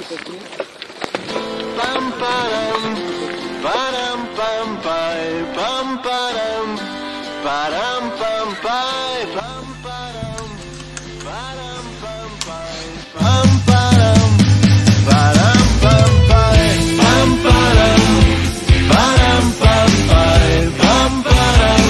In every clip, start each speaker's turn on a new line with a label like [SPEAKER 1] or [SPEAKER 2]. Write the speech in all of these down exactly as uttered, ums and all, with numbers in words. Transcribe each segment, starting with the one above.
[SPEAKER 1] Пам-парам, парам-пам-пай, пам-парам, парам-пам-пай, пам-парам, парам-пам-пай, пам-парам, парам-пам-пай, пам-парам, парам-пам-пай, пам-парам,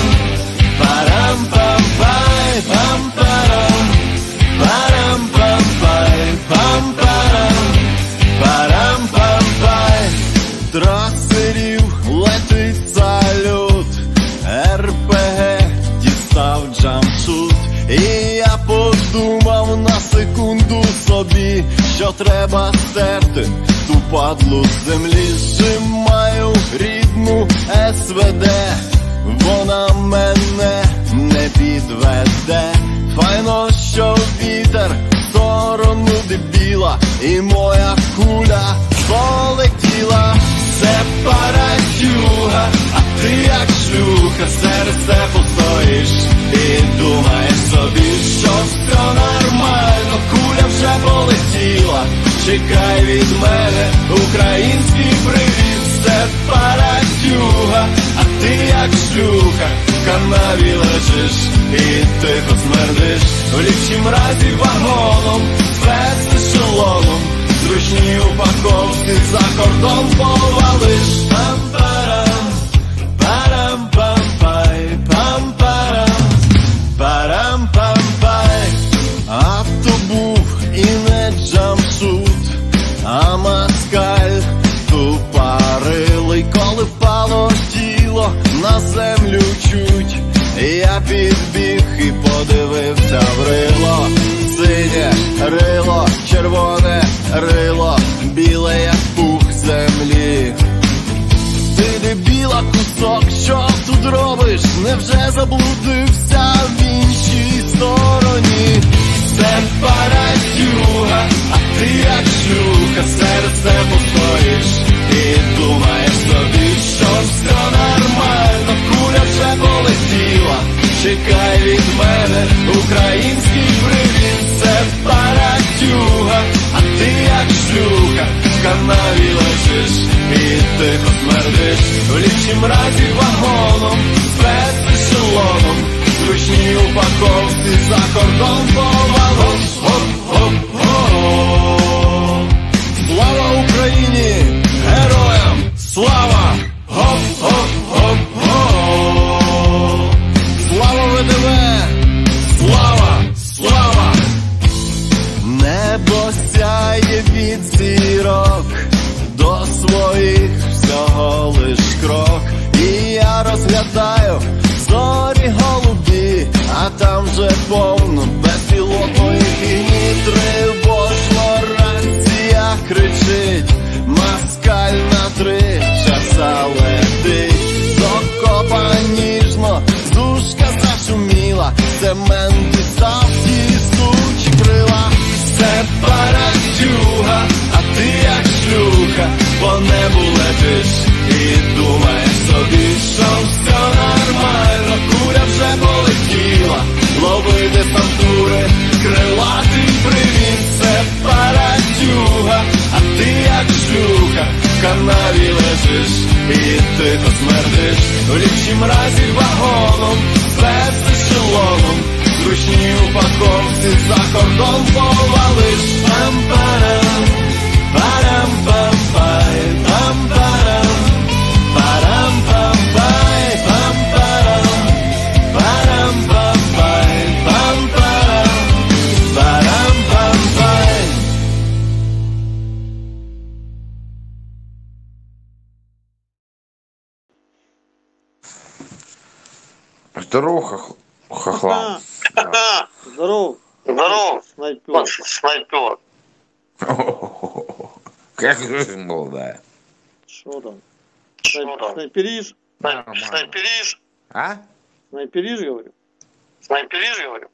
[SPEAKER 1] парам-пам-пай, пам-парам, парам-пам-пай, пам-парам, парам-пам-пай. Трасерів летить салют, РПГ дістав джамшут. І я подумав на секунду собі, що треба стерти ту падлу з землі. Зжимаю рідну СВД, вона мене не підведе. Файно, що вітер в сторону дебіла, і моя куля полетіла. Сепаратюга, а ти як шлюха серед степу стоїш і думаєш собі, що все нормально, куля вже полетіла. Чекай від мене український привіт. Сепаратюга, а ти як шлюха в канаві лежиш і тихо смердиш. В ліпшім разі вагоном, спецешелоном, зручній упаковці за кордон повалиш. Пам-парам, парам-пам-пай, пам-парам, парам-пам-пай. А то був і не джамшут, а москаль тупорилий. Коли впало тіло на землю чуть, я підбіг і подивився в рило. Синє рило, червоне рило, біле як пух землі. Ти дебіла кусок, що тут робиш? Невже заблудився в іншій стороні? Сепаратюга, а ти як шлюха серед степу стоїш і думаєш собі, що все нормально, куля вже полетіла. Чекай від мене український привіт. Сепаратюга, а ти як шлюха в канаві лежиш і тихо смердиш. В ліпшім разі вагоном, спецешелоном, зручній упаковці за кордон повалиш. Гоп-гоп-гоп. Слава Україні! Героям слава! Гоп-гоп-гоп-гоп. Слава ВДВ! Слава! Слава! Небо сяє від зірок, до своїх всього лиш крок. І я розглядаю зорі голубі, а там же повно безпілотної фігні. Тривожно рація кричить, москаль на три часа летить. З окопа ніжно душка зашуміла, цемент дістав ті сучі крила. Сепаратюга, а ти як шлюха по небу летиш і думаєш собі, що все нормально, куля вже полетіла. Лови десантури, крилатий привіт. Сепаратюга, а ти як шлюха в канаві лежиш і тихо смердиш. В ліпшім разі вагоном, спецешелоном, зручній упаковці за кордон повалиш. Пам-парам, парам-пам-пай, пам-парам, парам-пам-пай, пам-парам, парам-пам-пай, пам-парам, парам-пам-пай.
[SPEAKER 2] Здорово, хох... хохлам.
[SPEAKER 3] Здорово.
[SPEAKER 4] Здорово.
[SPEAKER 3] Снайпер.
[SPEAKER 4] Снайпер.
[SPEAKER 2] Как жизнь молодая.
[SPEAKER 3] Что там?
[SPEAKER 4] Что
[SPEAKER 3] Снайп...
[SPEAKER 4] там?
[SPEAKER 3] Снайперишь?
[SPEAKER 4] Снайперишь?
[SPEAKER 2] А?
[SPEAKER 3] Снайперишь, говорю?
[SPEAKER 4] Снайперишь, говорю?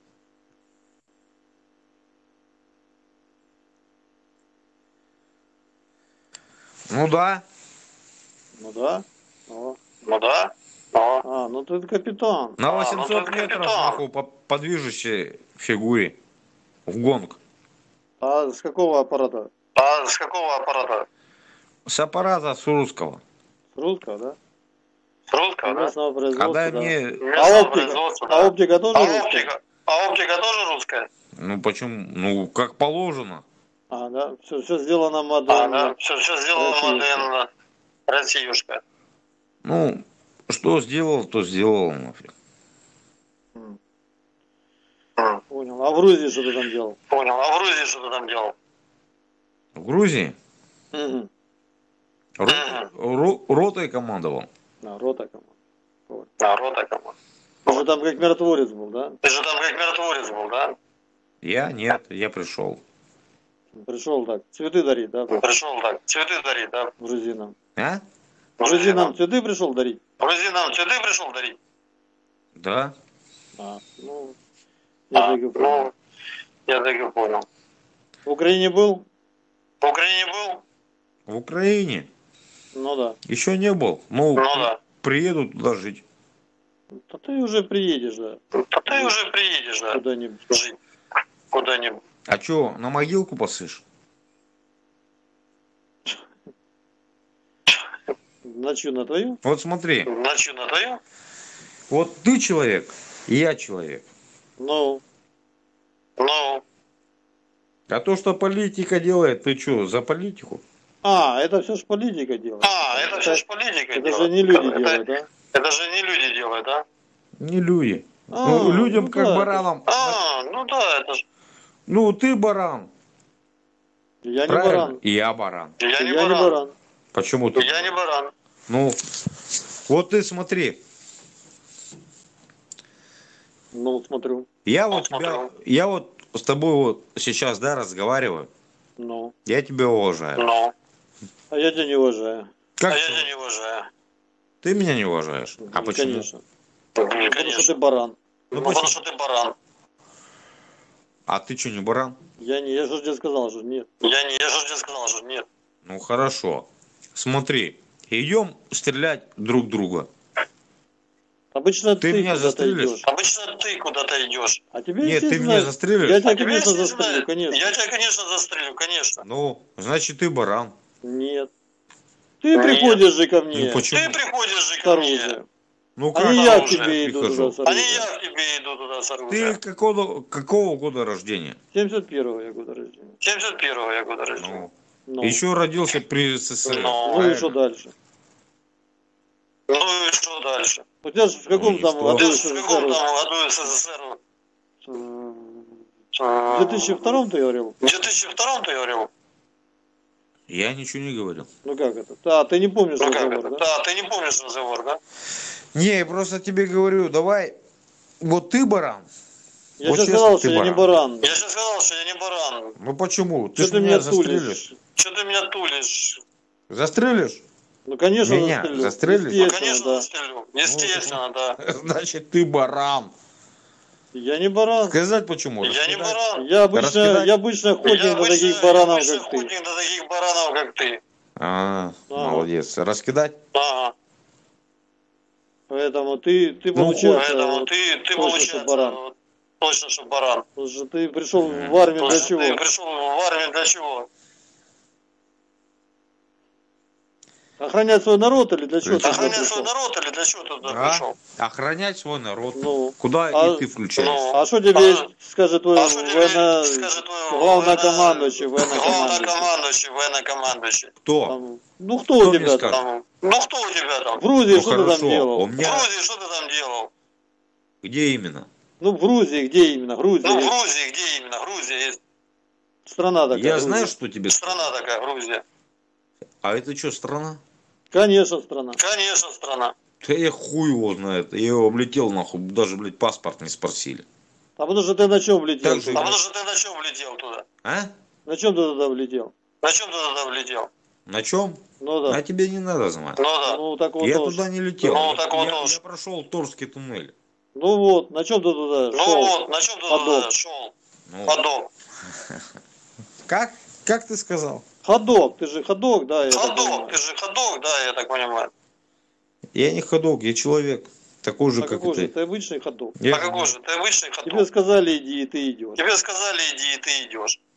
[SPEAKER 2] Ну да.
[SPEAKER 3] Ну да. О.
[SPEAKER 4] Ну да. О.
[SPEAKER 3] А, ну ты капитан.
[SPEAKER 2] На
[SPEAKER 4] А, ну
[SPEAKER 2] восемьсот
[SPEAKER 4] ты
[SPEAKER 2] метров,
[SPEAKER 4] капитан.
[SPEAKER 2] нахуй, по, по движущей фигуре. В гонг.
[SPEAKER 3] А с какого аппарата?
[SPEAKER 4] А с какого аппарата?
[SPEAKER 2] С аппарата с русского.
[SPEAKER 3] С русского, да?
[SPEAKER 4] С русского, да?
[SPEAKER 3] Местного производства,
[SPEAKER 2] Отдай
[SPEAKER 3] да.
[SPEAKER 2] мне,
[SPEAKER 3] А
[SPEAKER 4] Местного
[SPEAKER 3] оптика?
[SPEAKER 4] производства,
[SPEAKER 3] А
[SPEAKER 4] да.
[SPEAKER 3] оптика тоже
[SPEAKER 4] А
[SPEAKER 3] русская?
[SPEAKER 4] оптика? А оптика тоже русская?
[SPEAKER 2] ну почему, ну как положено.
[SPEAKER 3] А, да? Все, все сделано
[SPEAKER 4] А,
[SPEAKER 3] модерн.
[SPEAKER 4] да? Все, все сделано
[SPEAKER 3] Россиюшка.
[SPEAKER 4] модерно. Россиюшка.
[SPEAKER 2] Ну, что сделал, то сделал, нафиг.
[SPEAKER 3] М,
[SPEAKER 4] М,
[SPEAKER 3] Понял. А в Грузии что ты там делал?
[SPEAKER 4] Понял. А в Грузии что ты там делал?
[SPEAKER 2] В Грузии
[SPEAKER 3] Мгм.
[SPEAKER 2] ро- ро- ротой командовал.
[SPEAKER 3] А, рота команда.
[SPEAKER 4] А, рота кому?
[SPEAKER 3] Ты же там как миротворец был, да?
[SPEAKER 4] Ты же там как миротворец был, да?
[SPEAKER 2] Я нет, я пришел.
[SPEAKER 3] Пришел так, цветы дарить, да?
[SPEAKER 4] Пришел так, цветы дарить, да?
[SPEAKER 3] Грузинам.
[SPEAKER 2] А?
[SPEAKER 3] Грузинам цветы пришел дарить?
[SPEAKER 4] Грузинам цветы пришел дарить?
[SPEAKER 2] Да.
[SPEAKER 3] А, ну, я
[SPEAKER 4] А,
[SPEAKER 3] так и понял.
[SPEAKER 4] ну, я так и понял.
[SPEAKER 3] В Украине был?
[SPEAKER 4] В Украине был?
[SPEAKER 2] В Украине
[SPEAKER 3] Ну да.
[SPEAKER 2] еще не был. Ну,
[SPEAKER 4] Ну да.
[SPEAKER 2] приеду туда жить.
[SPEAKER 3] Да ты уже приедешь, да,
[SPEAKER 4] Да ты уже приедешь, да?
[SPEAKER 3] куда-нибудь.
[SPEAKER 4] Жить. Куда-нибудь.
[SPEAKER 2] А что, на могилку посышь?
[SPEAKER 3] На чью, на твою?
[SPEAKER 2] Вот смотри,
[SPEAKER 4] Ночью на твою?
[SPEAKER 2] вот ты человек, и я человек.
[SPEAKER 3] Ну,
[SPEAKER 4] Ну,
[SPEAKER 2] А то, что политика делает, ты что, за политику?
[SPEAKER 3] а, это все ж политика делает.
[SPEAKER 4] а, это все ж политика
[SPEAKER 3] Это
[SPEAKER 4] делает.
[SPEAKER 3] же не люди
[SPEAKER 4] Это-
[SPEAKER 3] делают, да?
[SPEAKER 4] Это же не люди делают, да?
[SPEAKER 2] Не люди.
[SPEAKER 3] А,
[SPEAKER 2] Ну, людям
[SPEAKER 3] ну
[SPEAKER 2] как
[SPEAKER 3] да,
[SPEAKER 2] баранам.
[SPEAKER 4] А, ну да, это же...
[SPEAKER 2] Ну, ты баран.
[SPEAKER 3] Я не
[SPEAKER 2] Правильно?
[SPEAKER 3] баран.
[SPEAKER 2] И я баран.
[SPEAKER 4] Я
[SPEAKER 3] Я
[SPEAKER 4] не
[SPEAKER 3] не
[SPEAKER 4] баран.
[SPEAKER 3] баран.
[SPEAKER 2] Почему ты?
[SPEAKER 4] Я не баран.
[SPEAKER 2] Ну, вот ты смотри.
[SPEAKER 3] Ну, смотрю.
[SPEAKER 2] Я
[SPEAKER 4] Вот
[SPEAKER 2] вот тебя,
[SPEAKER 4] смотрю.
[SPEAKER 2] я вот с тобой вот сейчас, да, разговариваю.
[SPEAKER 3] Ну.
[SPEAKER 2] Я тебя уважаю.
[SPEAKER 4] Ну,
[SPEAKER 3] А я тебя не уважаю.
[SPEAKER 2] Как
[SPEAKER 4] а
[SPEAKER 2] ты?
[SPEAKER 4] я тебя не уважаю.
[SPEAKER 2] Ты меня не уважаешь? А
[SPEAKER 3] Ну,
[SPEAKER 2] почему?
[SPEAKER 3] Конечно.
[SPEAKER 4] Ну,
[SPEAKER 3] Потому что
[SPEAKER 4] конечно.
[SPEAKER 3] ты баран.
[SPEAKER 2] Ну,
[SPEAKER 4] Ну, потому
[SPEAKER 2] почему?
[SPEAKER 4] что ты баран.
[SPEAKER 2] А ты что, не баран?
[SPEAKER 3] Я не, я же тебе сказал, что нет.
[SPEAKER 4] Я не, я же тебе сказал, что нет.
[SPEAKER 2] Ну хорошо. Смотри, идем стрелять друг друга.
[SPEAKER 3] Обычно
[SPEAKER 2] Ты
[SPEAKER 3] ты,
[SPEAKER 2] меня
[SPEAKER 3] куда-то
[SPEAKER 2] застрелишь?
[SPEAKER 3] идешь.
[SPEAKER 4] Обычно ты куда-то идешь.
[SPEAKER 3] А тебе,
[SPEAKER 2] Нет, ты
[SPEAKER 3] естественно,
[SPEAKER 2] меня застрелишь?
[SPEAKER 3] Я тебя,
[SPEAKER 4] А тебя,
[SPEAKER 3] конечно,
[SPEAKER 4] естественно,
[SPEAKER 3] застрелю, конечно.
[SPEAKER 4] Я тебя, конечно, застрелю, конечно.
[SPEAKER 2] Ну, значит, ты баран.
[SPEAKER 3] Нет. Ты
[SPEAKER 4] Нет.
[SPEAKER 3] приходишь же ко мне
[SPEAKER 2] Ну почему?
[SPEAKER 4] Ты приходишь же
[SPEAKER 3] с
[SPEAKER 4] ко мне.
[SPEAKER 3] оружием.
[SPEAKER 2] Ну
[SPEAKER 3] А
[SPEAKER 2] как
[SPEAKER 3] не я к
[SPEAKER 4] оружие
[SPEAKER 3] тебе иду
[SPEAKER 2] прихожу?
[SPEAKER 3] туда с
[SPEAKER 4] А не
[SPEAKER 3] оружием.
[SPEAKER 4] я к тебе иду туда с
[SPEAKER 2] Ты
[SPEAKER 4] оружием.
[SPEAKER 2] какого, какого года рождения?
[SPEAKER 3] семьдесят первого я года рождения.
[SPEAKER 4] семьдесят первого я года рождения.
[SPEAKER 2] Ну,
[SPEAKER 3] Ну,
[SPEAKER 2] еще родился при СССР.
[SPEAKER 4] Ну,
[SPEAKER 3] ну и
[SPEAKER 2] правильно?
[SPEAKER 3] что дальше?
[SPEAKER 4] Ну и что дальше?
[SPEAKER 3] У тебя же в каком
[SPEAKER 2] Ну и
[SPEAKER 3] там
[SPEAKER 2] что?
[SPEAKER 3] году
[SPEAKER 4] Ты в каком
[SPEAKER 3] СССР?
[SPEAKER 4] там году СССР?
[SPEAKER 3] В две тысячи втором ты говорил?
[SPEAKER 4] В две тысячи втором ты говорил?
[SPEAKER 2] Я ничего не говорил.
[SPEAKER 3] Ну как это? Да, ты не помнишь
[SPEAKER 4] Ну как
[SPEAKER 3] разговор,
[SPEAKER 4] это?
[SPEAKER 3] да?
[SPEAKER 4] Да, ты не помнишь разговор, да?
[SPEAKER 2] Не, я просто тебе говорю, давай, вот ты баран.
[SPEAKER 3] Я
[SPEAKER 2] Вот
[SPEAKER 3] сейчас
[SPEAKER 2] честно,
[SPEAKER 3] сказал,
[SPEAKER 2] ты
[SPEAKER 3] что я не
[SPEAKER 2] баран.
[SPEAKER 3] баран.
[SPEAKER 4] Я сейчас сказал, что я не баран.
[SPEAKER 2] Ну почему? Ты
[SPEAKER 3] Что
[SPEAKER 2] ж
[SPEAKER 3] ты
[SPEAKER 2] меня
[SPEAKER 3] меня
[SPEAKER 2] застрелишь.
[SPEAKER 3] тулишь?
[SPEAKER 4] Что ты меня тулишь?
[SPEAKER 2] Застрелишь?
[SPEAKER 3] Ну конечно
[SPEAKER 2] Меня
[SPEAKER 3] застрелю.
[SPEAKER 2] застрелишь?
[SPEAKER 4] Ну,
[SPEAKER 3] Естественно,
[SPEAKER 4] конечно,
[SPEAKER 3] да.
[SPEAKER 4] застрелю. Естественно, да.
[SPEAKER 2] Значит, ты баран.
[SPEAKER 3] Я не баран.
[SPEAKER 2] Сказать почему?
[SPEAKER 4] Я не
[SPEAKER 2] Раскидать?
[SPEAKER 4] баран.
[SPEAKER 3] Я обычно,
[SPEAKER 2] Раскидать?
[SPEAKER 3] я обычно охотник
[SPEAKER 4] Я
[SPEAKER 3] на таких
[SPEAKER 4] обычно-
[SPEAKER 3] баранов,
[SPEAKER 4] обычно
[SPEAKER 3] как ты.
[SPEAKER 4] охотник на таких баранов, как ты.
[SPEAKER 2] А,
[SPEAKER 3] Ага.
[SPEAKER 2] молодец. Раскидать?
[SPEAKER 4] Ага.
[SPEAKER 3] Поэтому ты, ты
[SPEAKER 2] Ну,
[SPEAKER 3] получается,
[SPEAKER 4] Поэтому
[SPEAKER 3] вот,
[SPEAKER 4] ты, ты
[SPEAKER 3] точно,
[SPEAKER 4] получается,
[SPEAKER 3] что баран.
[SPEAKER 4] вот, точно, что баран.
[SPEAKER 3] потому что ты пришел
[SPEAKER 2] Мгм.
[SPEAKER 3] в армию
[SPEAKER 4] Потому
[SPEAKER 3] для
[SPEAKER 4] что
[SPEAKER 3] чего?
[SPEAKER 4] Ты пришел в армию для чего?
[SPEAKER 3] Охранять свой народ или для чего ты
[SPEAKER 2] Для
[SPEAKER 3] туда
[SPEAKER 4] Охранять свой
[SPEAKER 3] пришел?
[SPEAKER 4] народ или для чего ты туда
[SPEAKER 2] Да.
[SPEAKER 4] пришел?
[SPEAKER 2] Охранять свой народ.
[SPEAKER 3] Ну,
[SPEAKER 2] Куда
[SPEAKER 3] а-
[SPEAKER 2] и ты включаешься?
[SPEAKER 4] Ну,
[SPEAKER 3] а что тебе
[SPEAKER 4] А-
[SPEAKER 3] скажет твой
[SPEAKER 4] а что тебе
[SPEAKER 3] военно...
[SPEAKER 4] скажет твой
[SPEAKER 3] главнокомандующий, военно-командующий?
[SPEAKER 4] Главнокомандующий, военно-командующий.
[SPEAKER 2] Кто?
[SPEAKER 3] Там, ну кто,
[SPEAKER 2] Кто
[SPEAKER 3] у
[SPEAKER 2] мне
[SPEAKER 3] тебя
[SPEAKER 2] скажет?
[SPEAKER 3] там?
[SPEAKER 4] Там, ну кто у тебя там?
[SPEAKER 3] В Грузии
[SPEAKER 2] Ну
[SPEAKER 3] что ты там
[SPEAKER 2] хорошо,
[SPEAKER 3] делал?
[SPEAKER 2] у
[SPEAKER 4] В
[SPEAKER 2] меня...
[SPEAKER 4] Грузии что ты там делал?
[SPEAKER 2] Где именно?
[SPEAKER 3] Ну в Грузии, где именно? Грузия.
[SPEAKER 4] Ну в
[SPEAKER 3] есть.
[SPEAKER 4] Грузии, где именно? Грузия есть.
[SPEAKER 3] Страна такая.
[SPEAKER 2] Я
[SPEAKER 3] Грузия.
[SPEAKER 2] знаю, что тебе...
[SPEAKER 4] Страна такая, Грузия.
[SPEAKER 2] А это что, страна?
[SPEAKER 3] Конечно, страна.
[SPEAKER 4] Конечно, страна.
[SPEAKER 2] Да я хуй его знает. Я его облетел, нахуй. Даже, блядь, паспорт не спросили.
[SPEAKER 3] А потому что ты на чем влетел?
[SPEAKER 2] Так же
[SPEAKER 4] А
[SPEAKER 3] туда?
[SPEAKER 4] потому что ты на чем влетел туда?
[SPEAKER 2] А?
[SPEAKER 3] На чем ты туда влетел?
[SPEAKER 4] На чем ты туда влетел?
[SPEAKER 2] На чем?
[SPEAKER 3] Ну да.
[SPEAKER 2] А тебе не надо знать.
[SPEAKER 4] Ну да.
[SPEAKER 3] Ну так вот
[SPEAKER 2] Я
[SPEAKER 3] тоже.
[SPEAKER 2] туда не летел.
[SPEAKER 4] Ну,
[SPEAKER 2] я,
[SPEAKER 4] так вот
[SPEAKER 2] я-
[SPEAKER 4] тоже.
[SPEAKER 2] я прошел Торский туннель.
[SPEAKER 3] Ну вот, на чем ты туда
[SPEAKER 4] Ну
[SPEAKER 3] шел?
[SPEAKER 4] вот, на чем ты
[SPEAKER 3] Ходок.
[SPEAKER 4] туда шел?
[SPEAKER 2] Ну,
[SPEAKER 4] Ходок.
[SPEAKER 2] как? Как ты сказал?
[SPEAKER 3] Ходок, ты же ходок, да? я так
[SPEAKER 4] Ходок,
[SPEAKER 3] понимаю.
[SPEAKER 4] ты же ходок, да, я так понимаю.
[SPEAKER 2] Я не ходок, я человек. Такой же,
[SPEAKER 3] А
[SPEAKER 2] как
[SPEAKER 3] какой
[SPEAKER 2] и
[SPEAKER 3] же?
[SPEAKER 2] ты.
[SPEAKER 3] Ты обычный ходок.
[SPEAKER 2] Я
[SPEAKER 4] А какой же? Ты обычный
[SPEAKER 3] Тебе
[SPEAKER 4] ходок.
[SPEAKER 3] сказали, иди, и ты идешь.
[SPEAKER 4] Тебе сказали, иди, и ты идешь.